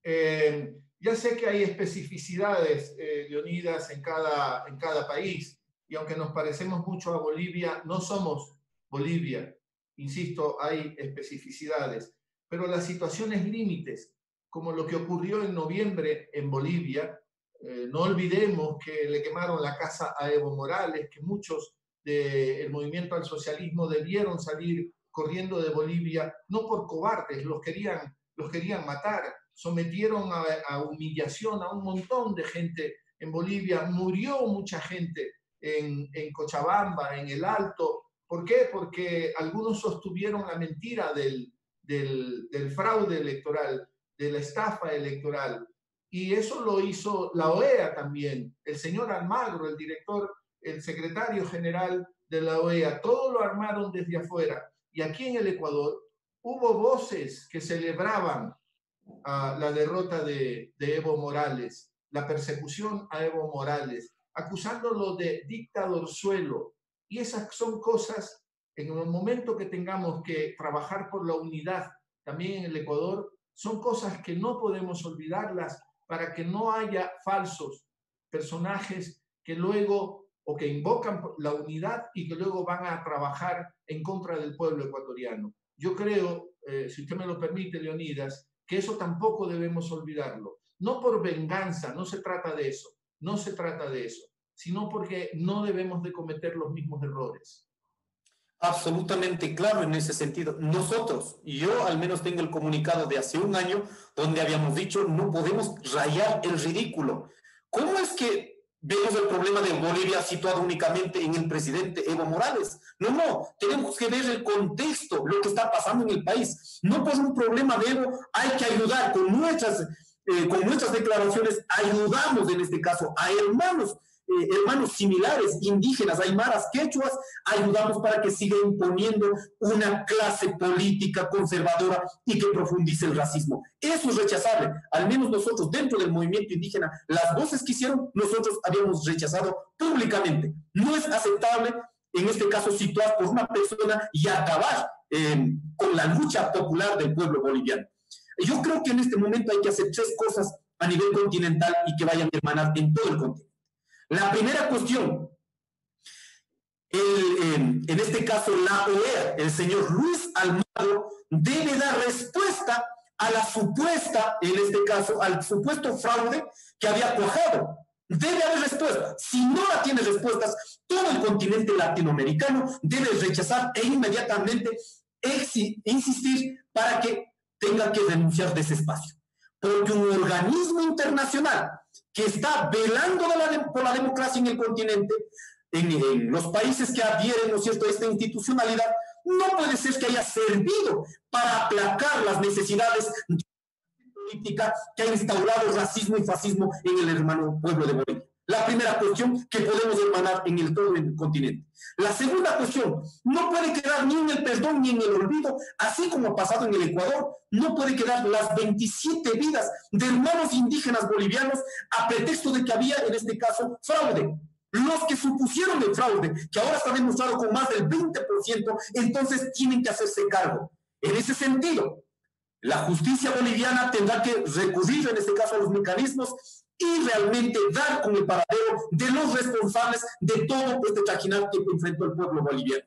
Eh, ya sé que hay especificidades, eh, Leonidas, en cada, en cada país, y aunque nos parecemos mucho a Bolivia, no somos Bolivia. Insisto, hay especificidades, pero las situaciones límites, como lo que ocurrió en noviembre en Bolivia, eh, no olvidemos que le quemaron la casa a Evo Morales, que muchos del movimiento al socialismo debieron salir corriendo de Bolivia, no por cobardes, los querían, los querían matar, sometieron a, a humillación a un montón de gente en Bolivia, murió mucha gente en, en Cochabamba, en el Alto. ¿Por qué? Porque algunos sostuvieron la mentira del, del, del fraude electoral, de la estafa electoral. Y eso lo hizo la O E A también. El señor Almagro, el director, el secretario general de la O E A, todo lo armaron desde afuera. Y aquí en el Ecuador hubo voces que celebraban uh, la derrota de, de Evo Morales, la persecución a Evo Morales, acusándolo de dictadorzuelo. Y esas son cosas, en el momento que tengamos que trabajar por la unidad también en el Ecuador, son cosas que no podemos olvidarlas para que no haya falsos personajes que luego, o que invocan la unidad y que luego van a trabajar en contra del pueblo ecuatoriano. Yo creo, eh, si usted me lo permite, Leonidas, que eso tampoco debemos olvidarlo. No por venganza, no se trata de eso, no se trata de eso, sino porque no debemos de cometer los mismos errores. Absolutamente claro en ese sentido. Nosotros, y yo al menos tengo el comunicado de hace un año donde habíamos dicho no podemos rayar el ridículo. ¿Cómo es que vemos el problema de Bolivia situado únicamente en el presidente Evo Morales? No, no, tenemos que ver el contexto, lo que está pasando en el país. No por un problema de Evo hay que ayudar con nuestras, eh, con nuestras declaraciones, ayudamos en este caso a hermanos Eh, hermanos similares, indígenas, aymaras, quechuas, ayudamos para que siga imponiendo una clase política conservadora y que profundice el racismo. Eso es rechazable. Al menos nosotros, dentro del movimiento indígena, las voces que hicieron, nosotros habíamos rechazado públicamente. No es aceptable, en este caso, situar por una persona y acabar eh, con la lucha popular del pueblo boliviano. Yo creo que en este momento hay que hacer tres cosas a nivel continental y que vayan a hermanar en todo el continente. La primera cuestión, el, eh, en este caso la O E A, el señor Luis Almagro, debe dar respuesta a la supuesta, en este caso, al supuesto fraude que había cuajado. Debe haber respuesta. Si no la tiene respuestas, todo el continente latinoamericano debe rechazar e inmediatamente insistir para que tenga que renunciar de ese espacio. Porque un organismo internacional que está velando de la, por la democracia en el continente, en, en los países que adhieren, ¿no es cierto?, a esta institucionalidad, no puede ser que haya servido para aplacar las necesidades políticas que ha instaurado racismo y fascismo en el hermano pueblo de Bolivia. La primera cuestión que podemos hermanar en el todo el continente. La segunda cuestión, no puede quedar ni en el perdón ni en el olvido, así como ha pasado en el Ecuador, no puede quedar las veintisiete vidas de hermanos indígenas bolivianos a pretexto de que había, en este caso, fraude. Los que supusieron el fraude, que ahora está demostrado con más del veinte por ciento, entonces tienen que hacerse cargo. En ese sentido, la justicia boliviana tendrá que recurrir, en este caso, a los mecanismos y realmente dar con el paradero de los responsables de todo este trajinar que enfrentó el pueblo boliviano.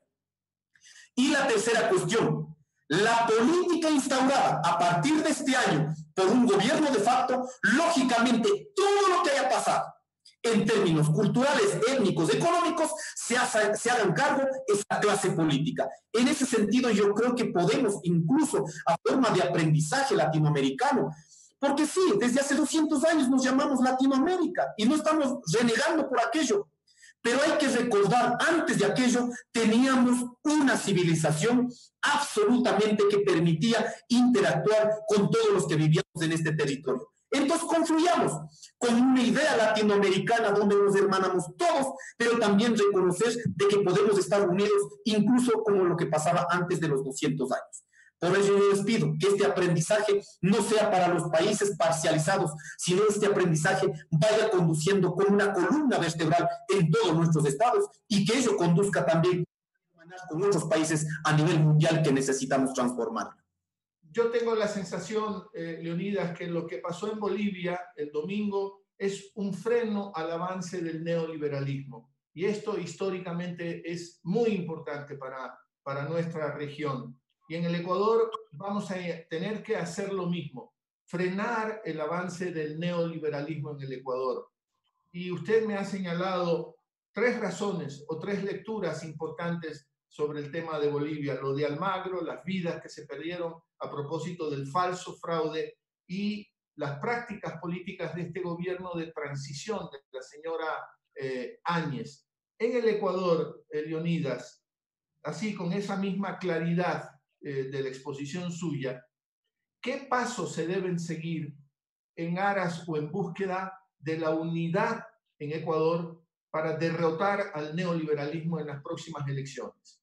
Y la tercera cuestión, la política instaurada a partir de este año por un gobierno de facto, lógicamente todo lo que haya pasado en términos culturales, étnicos, económicos, se, hace, se hagan cargo esa clase política. En ese sentido, yo creo que podemos, incluso a forma de aprendizaje latinoamericano, porque sí, desde hace doscientos años nos llamamos Latinoamérica y no estamos renegando por aquello. Pero hay que recordar, antes de aquello teníamos una civilización absolutamente que permitía interactuar con todos los que vivíamos en este territorio. Entonces confluyamos con una idea latinoamericana donde nos hermanamos todos, pero también reconocer de que podemos estar unidos incluso como lo que pasaba antes de los doscientos años. Por ello yo les pido que este aprendizaje no sea para los países parcializados, sino este aprendizaje vaya conduciendo como una columna vertebral en todos nuestros estados y que ello conduzca también con otros países a nivel mundial que necesitamos transformar. yo tengo la sensación, eh, Leonidas, que lo que pasó en Bolivia el domingo es un freno al avance del neoliberalismo. Y esto históricamente es muy importante para, para nuestra región. Y en el Ecuador vamos a tener que hacer lo mismo, frenar el avance del neoliberalismo en el Ecuador. Y usted me ha señalado tres razones o tres lecturas importantes sobre el tema de Bolivia: lo de Almagro, las vidas que se perdieron a propósito del falso fraude y las prácticas políticas de este gobierno de transición de la señora eh, Áñez. En el Ecuador, eh, Leonidas, así con esa misma claridad eh, de la exposición suya, ¿qué pasos se deben seguir en aras o en búsqueda de la unidad en Ecuador para derrotar al neoliberalismo en las próximas elecciones?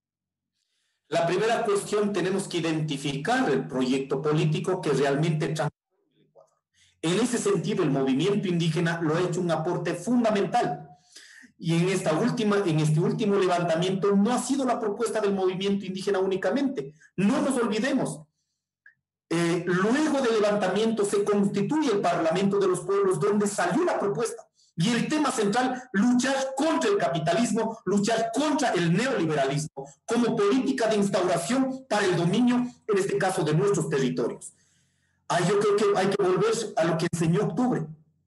La primera cuestión, tenemos que identificar el proyecto político que realmente transforme el Ecuador. En ese sentido, el movimiento indígena lo ha hecho un aporte fundamental. Y en, esta última, en este último levantamiento no ha sido la propuesta del movimiento indígena únicamente. No nos olvidemos. Eh, luego del levantamiento se constituye el Parlamento de los Pueblos, donde salió la propuesta. Y el tema central, luchar contra el capitalismo, luchar contra el neoliberalismo, como política de instauración para el dominio, en este caso, de nuestros territorios. Ah, yo creo que hay que volver a lo que enseñó Octubre.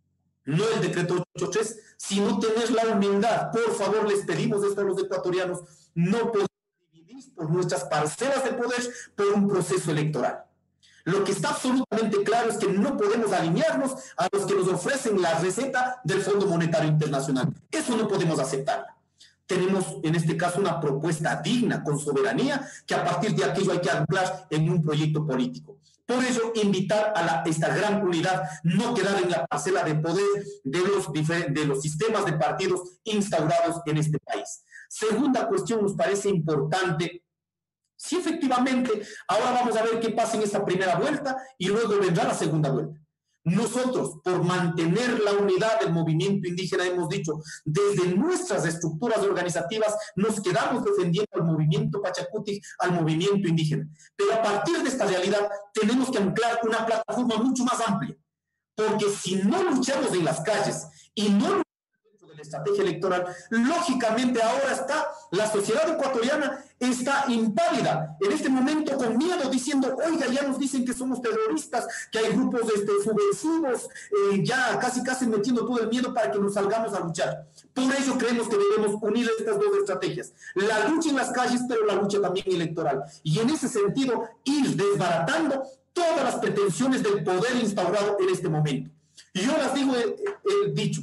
No el decreto ochenta y tres, sino tener la humildad. Por favor, les pedimos esto a los ecuatorianos, no podemos dividir por nuestras parcelas de poder por un proceso electoral. Lo que está absolutamente claro es que no podemos alinearnos a los que nos ofrecen la receta del Fondo Monetario Internacional. Eso no podemos aceptarla. Tenemos, en este caso, una propuesta digna, con soberanía, que a partir de aquello hay que anclar en un proyecto político. Por ello, invitar a la, esta gran unidad, no quedar en la parcela de poder de los, de los sistemas de partidos instaurados en este país. Segunda cuestión, nos parece importante. Sí, efectivamente, ahora vamos a ver qué pasa en esta primera vuelta y luego vendrá la segunda vuelta. Nosotros, por mantener la unidad del movimiento indígena, hemos dicho, desde nuestras estructuras organizativas nos quedamos defendiendo al movimiento Pachacutic, al movimiento indígena. Pero a partir de esta realidad tenemos que anclar una plataforma mucho más amplia, porque si no luchamos en las calles y no de la estrategia electoral, lógicamente ahora está la sociedad ecuatoriana está impávida en este momento, con miedo, diciendo, oiga, ya nos dicen que somos terroristas, que hay grupos este, subversivos, eh, ya casi casi metiendo todo el miedo para que nos salgamos a luchar. Por ello creemos que debemos unir estas dos estrategias, la lucha en las calles, pero la lucha también electoral, y en ese sentido ir desbaratando todas las pretensiones del poder instaurado en este momento. Y yo les digo el, el dicho,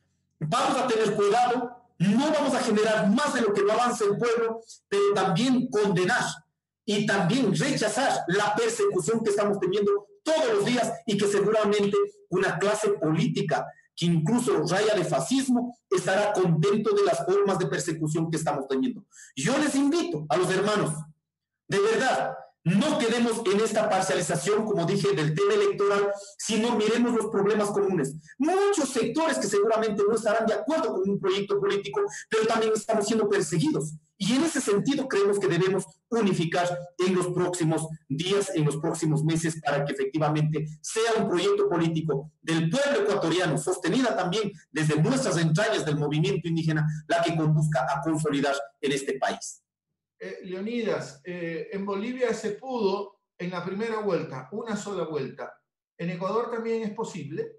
vamos a tener cuidado, no vamos a generar más de lo que no avance el pueblo, pero también condenar y también rechazar la persecución que estamos teniendo todos los días y que seguramente una clase política que incluso raya de fascismo estará contento de las formas de persecución que estamos teniendo. Yo les invito a los hermanos, de verdad, no quedemos en esta parcialización, como dije, del tema electoral, sino miremos los problemas comunes. Muchos sectores que seguramente no estarán de acuerdo con un proyecto político, pero también estamos siendo perseguidos. Y en ese sentido creemos que debemos unificar en los próximos días, en los próximos meses, para que efectivamente sea un proyecto político del pueblo ecuatoriano, sostenida también desde nuestras entrañas del movimiento indígena, la que conduzca a consolidar en este país. Eh, Leonidas, eh, en Bolivia se pudo en la primera vuelta, una sola vuelta. ¿En Ecuador también es posible?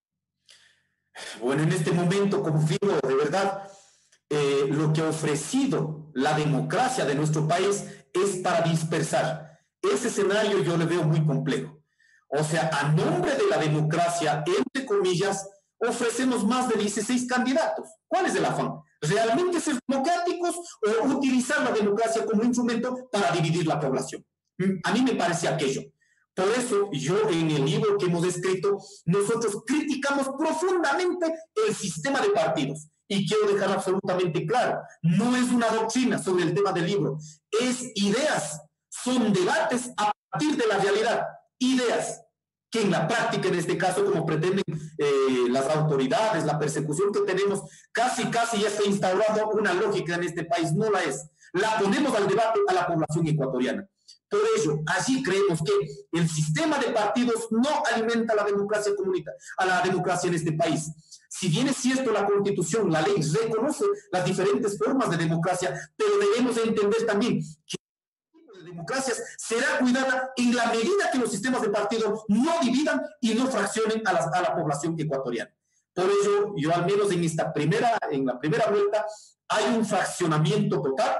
Bueno, en este momento confío de verdad, eh, lo que ha ofrecido la democracia de nuestro país es para dispersar. Ese escenario yo le veo muy complejo. O sea, a nombre de la democracia, entre comillas, ofrecemos más de dieciséis candidatos. ¿Cuál es el afán? ¿Realmente ser democráticos o utilizar la democracia como instrumento para dividir la población? A mí me parece aquello. Por eso yo en el libro que hemos escrito, nosotros criticamos profundamente el sistema de partidos. Y quiero dejar absolutamente claro, no es una doctrina sobre el tema del libro, es ideas, son debates a partir de la realidad, ideas que en la práctica, en este caso, como pretenden eh, las autoridades, la persecución que tenemos, casi, casi ya está instaurando una lógica en este país, no la es. La ponemos al debate a la población ecuatoriana. Por ello, allí creemos que el sistema de partidos no alimenta a la democracia comunitaria, a la democracia en este país. Si bien es cierto, la Constitución, la ley, reconoce las diferentes formas de democracia, pero debemos entender también que de democracias será cuidada en la medida que los sistemas de partidos no dividan y no fraccionen a la, a la población ecuatoriana. Por ello, yo al menos en esta primera, en la primera vuelta, hay un fraccionamiento total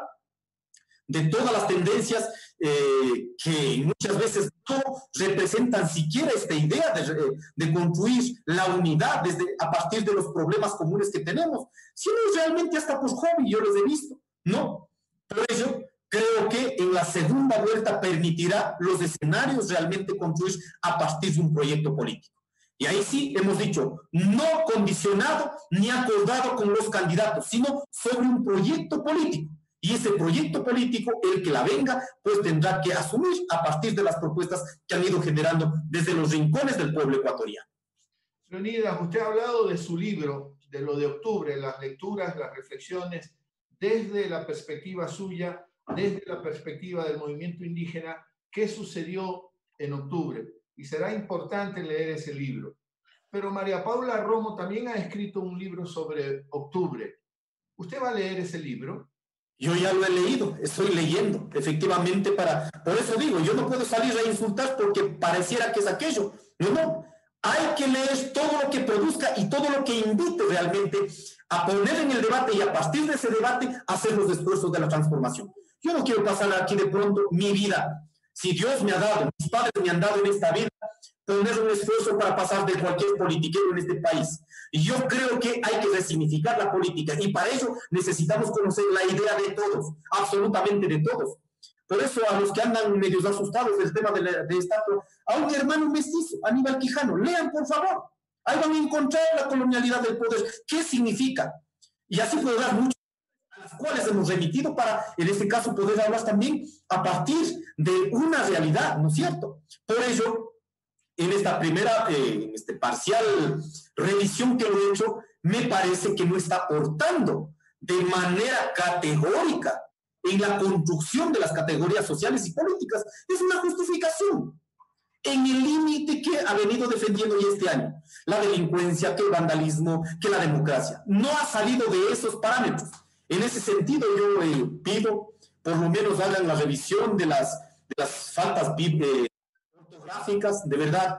de todas las tendencias eh, que muchas veces no representan siquiera esta idea de, de construir la unidad desde, a partir de los problemas comunes que tenemos, sino realmente hasta por hobby, yo los he visto, ¿no? Por ello, creo que en la segunda vuelta permitirá los escenarios realmente construir a partir de un proyecto político. Y ahí sí hemos dicho, no condicionado ni acordado con los candidatos, sino sobre un proyecto político. Y ese proyecto político, el que la venga, pues tendrá que asumir a partir de las propuestas que han ido generando desde los rincones del pueblo ecuatoriano. Leonidas, usted ha hablado de su libro, de lo de octubre, las lecturas, las reflexiones, desde la perspectiva suya, desde la perspectiva del movimiento indígena, ¿qué sucedió en octubre? Y será importante leer ese libro. Pero María Paula Romo también ha escrito un libro sobre octubre. ¿Usted va a leer ese libro? Yo ya lo he leído, estoy leyendo, efectivamente, para... Por eso digo, yo no puedo salir a insultar porque pareciera que es aquello. No, no. Hay que leer todo lo que produzca y todo lo que invite realmente a poner en el debate y a partir de ese debate hacer los esfuerzos de la transformación. Yo no quiero pasar aquí de pronto mi vida. Si Dios me ha dado, mis padres me han dado en esta vida, poner un esfuerzo para pasar de cualquier politiquero en este país. Y yo creo que hay que resignificar la política y para ello necesitamos conocer la idea de todos, absolutamente de todos. Por eso a los que andan medios asustados del tema de, la, de esta, a un hermano mestizo, Aníbal Quijano, lean por favor. Ahí van a encontrar la colonialidad del poder. ¿Qué significa? Y así puedo dar muchos a las cuales hemos remitido para, en este caso, poder hablar también a partir de una realidad, ¿no es cierto? Por ello, en esta primera, eh, en este parcial revisión que lo he hecho, me parece que no está aportando de manera categórica en la construcción de las categorías sociales y políticas. Es una justificación en el límite que ha venido defendiendo ya este año. La delincuencia, que el vandalismo, que la democracia. No ha salido de esos parámetros. En ese sentido, yo eh, pido, por lo menos hagan la revisión de las, de las faltas eh, ortográficas, de verdad.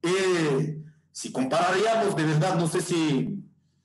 Eh, si compararíamos, de verdad, no sé si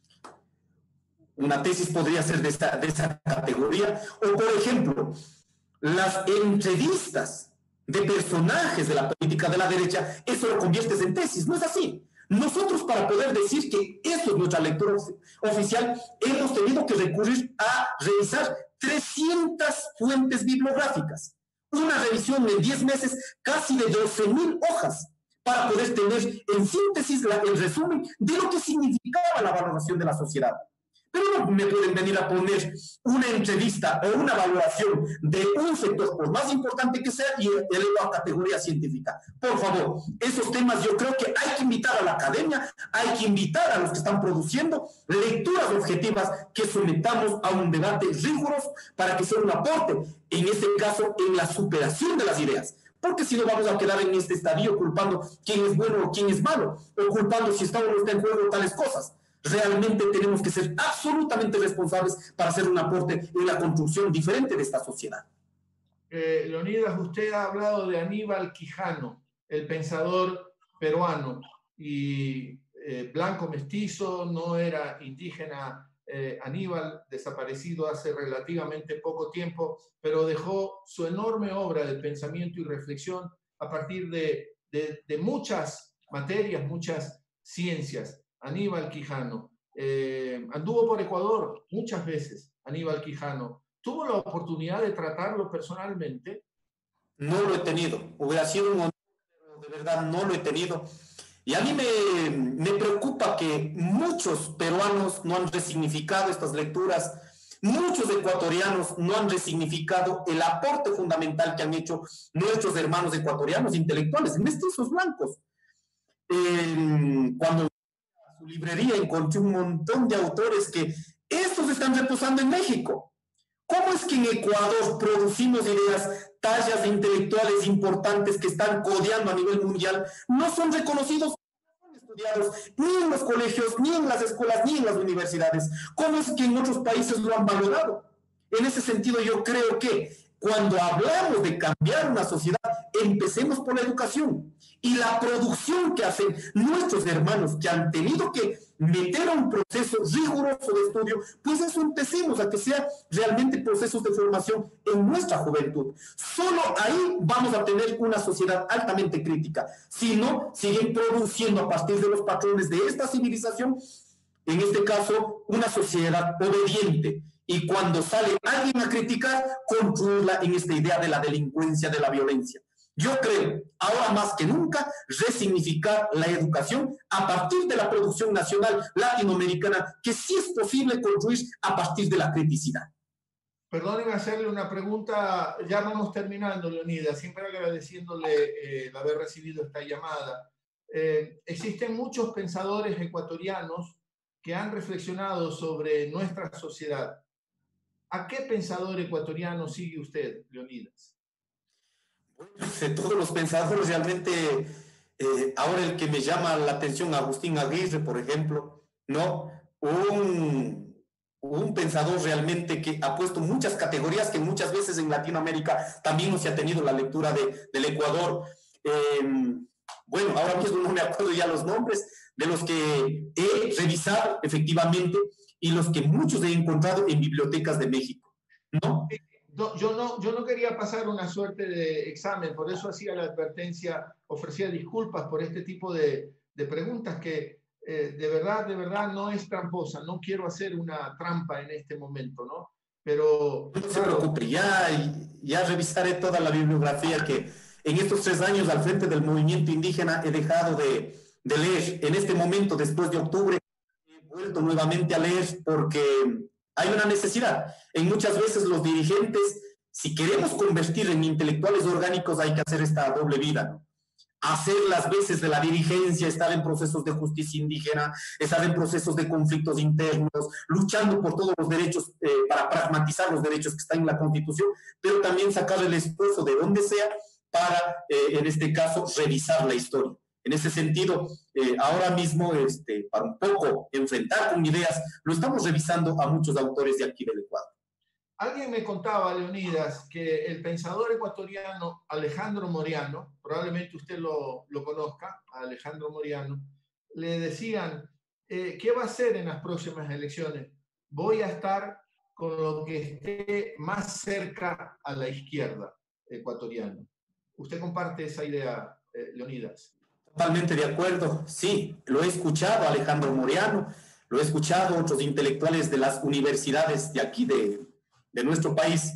una tesis podría ser de, esta, de esa categoría, o por ejemplo, las entrevistas de personajes de la política de la derecha, eso lo conviertes en tesis, no es así. Nosotros, para poder decir que esto es nuestra lectura oficial, hemos tenido que recurrir a revisar trescientas fuentes bibliográficas, una revisión en diez meses, casi de doce mil hojas, para poder tener en síntesis la, el resumen de lo que significaba la valoración de la sociedad. Pero no me pueden venir a poner una entrevista o una valoración de un sector, por más importante que sea, y elevo a categoría científica. Por favor, esos temas yo creo que hay que invitar a la academia, hay que invitar a los que están produciendo lecturas objetivas que sometamos a un debate riguroso para que sea un aporte, en este caso, en la superación de las ideas. Porque si no vamos a quedar en este estadio culpando quién es bueno o quién es malo, o culpando si está o no está en juego tales cosas. Realmente tenemos que ser absolutamente responsables para hacer un aporte en la construcción diferente de esta sociedad. Eh, Leonidas, usted ha hablado de Aníbal Quijano, el pensador peruano, y eh, blanco mestizo, no era indígena. Eh, Aníbal, desaparecido hace relativamente poco tiempo, pero dejó su enorme obra de pensamiento y reflexión a partir de, de, de muchas materias, muchas ciencias. Aníbal Quijano, eh, anduvo por Ecuador muchas veces, Aníbal Quijano. ¿Tuvo la oportunidad de tratarlo personalmente? No lo he tenido. Hubiera sido un honor, pero de verdad no lo he tenido. Y a mí me, me preocupa que muchos peruanos no han resignificado estas lecturas, muchos ecuatorianos no han resignificado el aporte fundamental que han hecho nuestros hermanos ecuatorianos intelectuales, mestizos blancos. Eh, cuando su librería encontré un montón de autores que estos están reposando en México. ¿Cómo es que en Ecuador producimos ideas tallas de intelectuales importantes que están codeando a nivel mundial, no son reconocidos, no son estudiados ni en los colegios, ni en las escuelas, ni en las universidades. ¿Cómo es que en otros países lo han valorado? En ese sentido, yo creo que cuando hablamos de cambiar una sociedad, empecemos por la educación y la producción que hacen nuestros hermanos que han tenido que meter a un proceso riguroso de estudio, pues eso empecemos a que sea realmente procesos de formación en nuestra juventud. Solo ahí vamos a tener una sociedad altamente crítica. Si no, siguen produciendo a partir de los patrones de esta civilización, en este caso, una sociedad obediente. Y cuando sale alguien a criticar, construirla en esta idea de la delincuencia, de la violencia. Yo creo, ahora más que nunca, resignificar la educación a partir de la producción nacional latinoamericana, que sí es posible construir a partir de la criticidad. Perdónenme hacerle una pregunta, ya vamos terminando, Leonidas, siempre agradeciéndole eh, el haber recibido esta llamada. Eh, existen muchos pensadores ecuatorianos que han reflexionado sobre nuestra sociedad. ¿A qué pensador ecuatoriano sigue usted, Leonidas? De todos los pensadores, realmente, eh, ahora el que me llama la atención, Agustín Aguirre, por ejemplo, ¿no? Un, un pensador realmente que ha puesto muchas categorías que muchas veces en Latinoamérica también no se ha tenido la lectura de, del Ecuador. Eh, bueno, ahora mismo no me acuerdo ya los nombres de los que he revisado efectivamente y los que muchos he encontrado en bibliotecas de México, ¿no? No, yo, no, yo no quería pasar una suerte de examen, por eso hacía la advertencia, ofrecía disculpas por este tipo de, de preguntas que eh, de verdad, de verdad no es tramposa, no quiero hacer una trampa en este momento, ¿no? Pero... No se preocupe, ya, ya revisaré toda la bibliografía que en estos tres años al frente del movimiento indígena he dejado de, de leer. En este momento, después de octubre, he vuelto nuevamente a leer porque hay una necesidad. En muchas veces los dirigentes, si queremos convertir en intelectuales orgánicos, hay que hacer esta doble vida, ¿no? Hacer las veces de la dirigencia, estar en procesos de justicia indígena, estar en procesos de conflictos internos, luchando por todos los derechos, eh, para pragmatizar los derechos que están en la Constitución, pero también sacar el esfuerzo de donde sea para, eh, en este caso, revisar la historia. En ese sentido, eh, ahora mismo, este, para un poco enfrentar con ideas, lo estamos revisando a muchos autores de aquí del Ecuador. Alguien me contaba, Leonidas, que el pensador ecuatoriano Alejandro Moriano, probablemente usted lo, lo conozca, Alejandro Moriano, le decían, eh, ¿qué va a hacer en las próximas elecciones? Voy a estar con lo que esté más cerca a la izquierda ecuatoriana. ¿Usted comparte esa idea, eh, Leonidas? Totalmente de acuerdo, sí, lo he escuchado Alejandro Moriano, lo he escuchado otros intelectuales de las universidades de aquí, de, de nuestro país,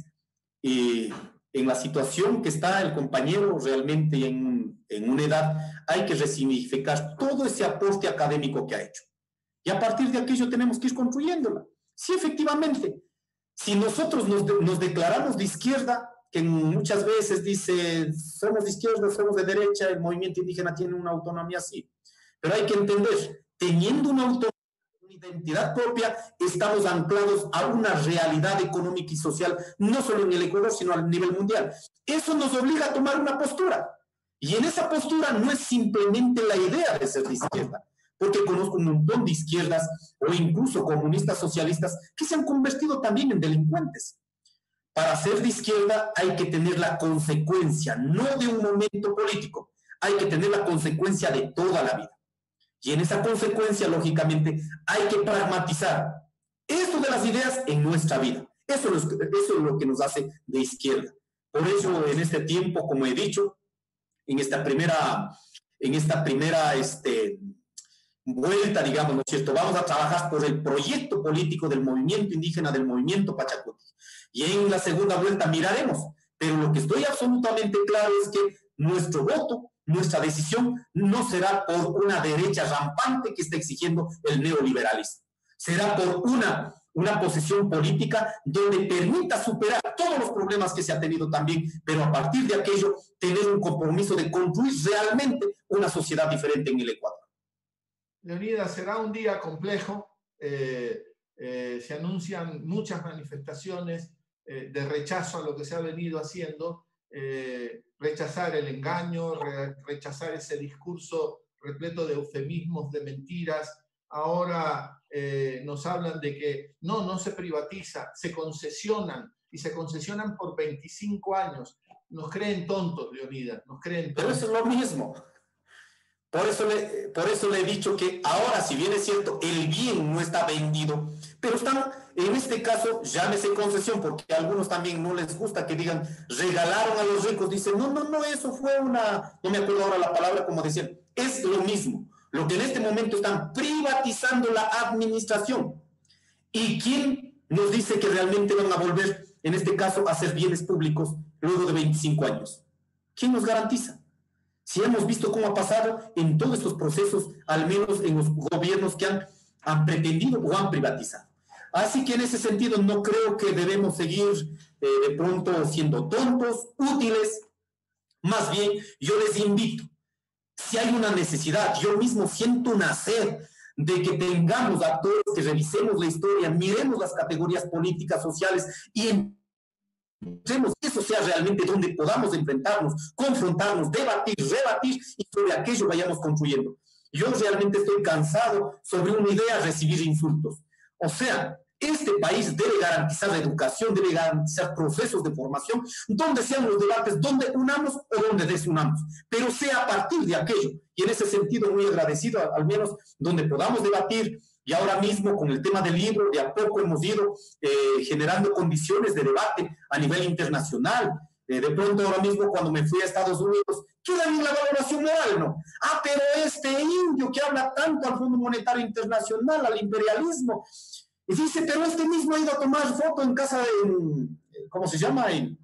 y en la situación que está el compañero realmente en, en una edad, hay que resignificar todo ese aporte académico que ha hecho. Y a partir de aquello tenemos que ir construyéndola. Sí, efectivamente, si nosotros nos, de, nos declaramos de izquierda, que muchas veces dice, somos de izquierda, somos de derecha, el movimiento indígena tiene una autonomía así. Pero hay que entender, teniendo una autonomía, una identidad propia, estamos anclados a una realidad económica y social, no solo en el Ecuador, sino a nivel mundial. Eso nos obliga a tomar una postura. Y en esa postura no es simplemente la idea de ser de izquierda, porque conozco un montón de izquierdas o incluso comunistas socialistas que se han convertido también en delincuentes. Para ser de izquierda hay que tener la consecuencia, no de un momento político, hay que tener la consecuencia de toda la vida. Y en esa consecuencia, lógicamente, hay que pragmatizar esto de las ideas en nuestra vida. Eso es, eso es lo que nos hace de izquierda. Por eso, en este tiempo, como he dicho, en esta primera, en esta primera este, vuelta, digamos, ¿no es cierto? Vamos a trabajar por el proyecto político del movimiento indígena, del movimiento Pachacuti. Y en la segunda vuelta miraremos. Pero lo que estoy absolutamente claro es que nuestro voto, nuestra decisión, no será por una derecha rampante que está exigiendo el neoliberalismo. Será por una, una posición política donde permita superar todos los problemas que se ha tenido también, pero a partir de aquello tener un compromiso de construir realmente una sociedad diferente en el Ecuador. Leonidas, será un día complejo. Eh, eh, se anuncian muchas manifestaciones eh, de rechazo a lo que se ha venido haciendo eh, rechazar el engaño, re, rechazar ese discurso repleto de eufemismos, de mentiras. Ahora eh, nos hablan de que no, no se privatiza, se concesionan, y se concesionan por veinticinco años. Nos creen tontos, Leonidas, nos creen tontos. Pero eso es lo mismo. Por eso, le, por eso le he dicho que ahora, si bien es cierto, el bien no está vendido, pero están, en este caso, llámese concesión, porque a algunos también no les gusta que digan, regalaron a los ricos. Dicen, no, no, no, eso fue una, no me acuerdo ahora la palabra, como decían, es lo mismo. Lo que en este momento están privatizando la administración. ¿Y quién nos dice que realmente van a volver, en este caso, a hacer bienes públicos luego de veinticinco años? ¿Quién nos garantiza? Si hemos visto cómo ha pasado en todos estos procesos, al menos en los gobiernos que han, han pretendido o han privatizado. Así que en ese sentido no creo que debemos seguir eh, de pronto siendo tontos, útiles. Más bien, yo les invito, si hay una necesidad, yo mismo siento una sed de que tengamos actores que revisemos la historia, miremos las categorías políticas, sociales y en que eso sea realmente donde podamos enfrentarnos, confrontarnos, debatir, rebatir y sobre aquello vayamos construyendo. Yo realmente estoy cansado sobre una idea recibir insultos. O sea, este país debe garantizar la educación, debe garantizar procesos de formación, donde sean los debates, donde unamos o donde desunamos, pero sea a partir de aquello. Y en ese sentido muy agradecido, al menos donde podamos debatir. Y ahora mismo con el tema del libro, de a poco hemos ido eh, generando condiciones de debate a nivel internacional. Eh, de pronto ahora mismo cuando me fui a Estados Unidos, queda bien la valoración moral, ¿no? Ah, pero este indio que habla tanto al Fondo Monetario Internacional, al imperialismo, y dice, pero este mismo ha ido a tomar foto en casa de, ¿cómo se llama? En,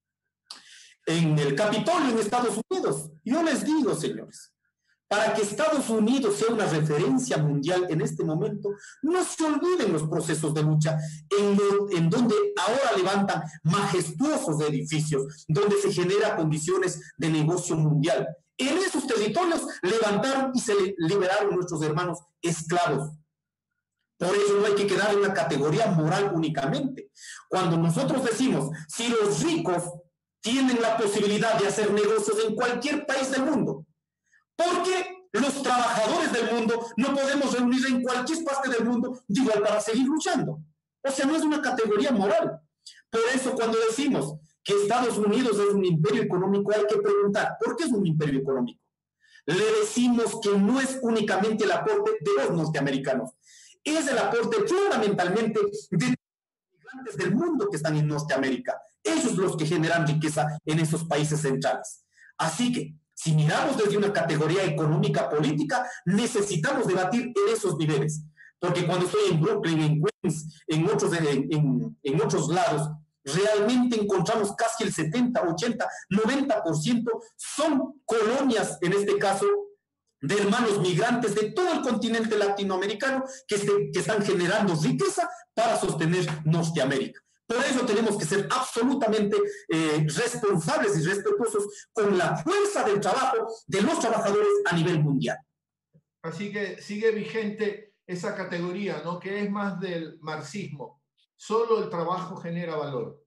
en el Capitolio en Estados Unidos. Yo les digo, señores, para que Estados Unidos sea una referencia mundial en este momento, no se olviden los procesos de lucha en, lo, en donde ahora levantan majestuosos edificios, donde se generan condiciones de negocio mundial. En esos territorios levantaron y se liberaron nuestros hermanos esclavos. Por eso no hay que quedar en la categoría moral únicamente. Cuando nosotros decimos, si los ricos tienen la posibilidad de hacer negocios en cualquier país del mundo, porque los trabajadores del mundo no podemos reunir en cualquier parte del mundo igual para seguir luchando. O sea, no es una categoría moral. Por eso cuando decimos que Estados Unidos es un imperio económico, hay que preguntar, ¿por qué es un imperio económico? Le decimos que no es únicamente el aporte de los norteamericanos, es el aporte fundamentalmente de los migrantes del mundo que están en Norteamérica. Ellos los que generan riqueza en esos países centrales. Así que, si miramos desde una categoría económica política, necesitamos debatir en esos niveles. Porque cuando estoy en Brooklyn, en Queens, en otros, en, en, en otros lados, realmente encontramos casi el setenta, ochenta, noventa por ciento son colonias, en este caso, de hermanos migrantes de todo el continente latinoamericano que, este, que están generando riqueza para sostener Norteamérica. Por eso tenemos que ser absolutamente eh, responsables y respetuosos con la fuerza del trabajo de los trabajadores a nivel mundial. Así que sigue vigente esa categoría, ¿no? Que es más del marxismo. Solo el trabajo genera valor.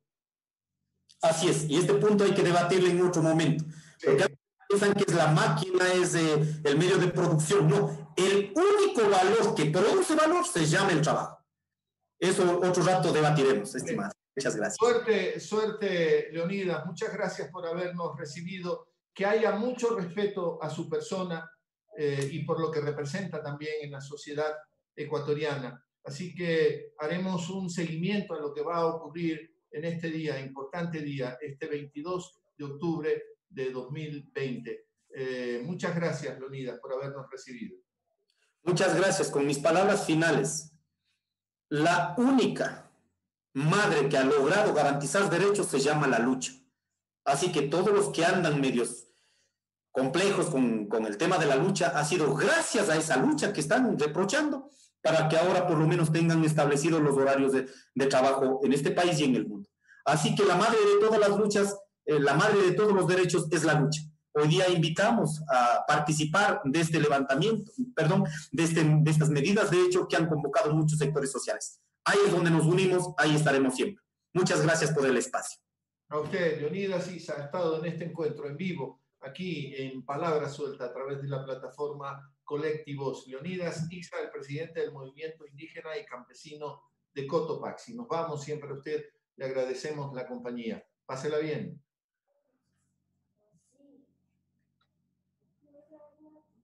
Así es, y este punto hay que debatirlo en otro momento. Porque Sí. piensan que es la máquina, es eh, el medio de producción. No, el único valor que produce valor se llama el trabajo. Eso otro rato debatiremos, estimado. Muchas gracias. Suerte, suerte, Leonidas. Muchas gracias por habernos recibido. Que haya mucho respeto a su persona eh, y por lo que representa también en la sociedad ecuatoriana. Así que haremos un seguimiento a lo que va a ocurrir en este día, importante día, este veintidós de octubre de dos mil veinte. Eh, muchas gracias, Leonidas, por habernos recibido. Muchas gracias. Con mis palabras finales, la única madre que ha logrado garantizar derechos se llama la lucha. Así que todos los que andan medios complejos con, con el tema de la lucha, ha sido gracias a esa lucha que están reprochando para que ahora por lo menos tengan establecidos los horarios de, de trabajo en este país y en el mundo. Así que la madre de todas las luchas, eh, la madre de todos los derechos es la lucha. Hoy día invitamos a participar de este levantamiento, perdón, de, este, de estas medidas de hecho que han convocado muchos sectores sociales. Ahí es donde nos unimos, ahí estaremos siempre. Muchas gracias por el espacio. A usted, Leonidas Issa, ha estado en este encuentro en vivo, aquí en Palabra Suelta, a través de la plataforma Colectivos. Leonidas Issa, el presidente del movimiento indígena y campesino de Cotopaxi. Nos vamos siempre a usted, le agradecemos la compañía. Pásela bien.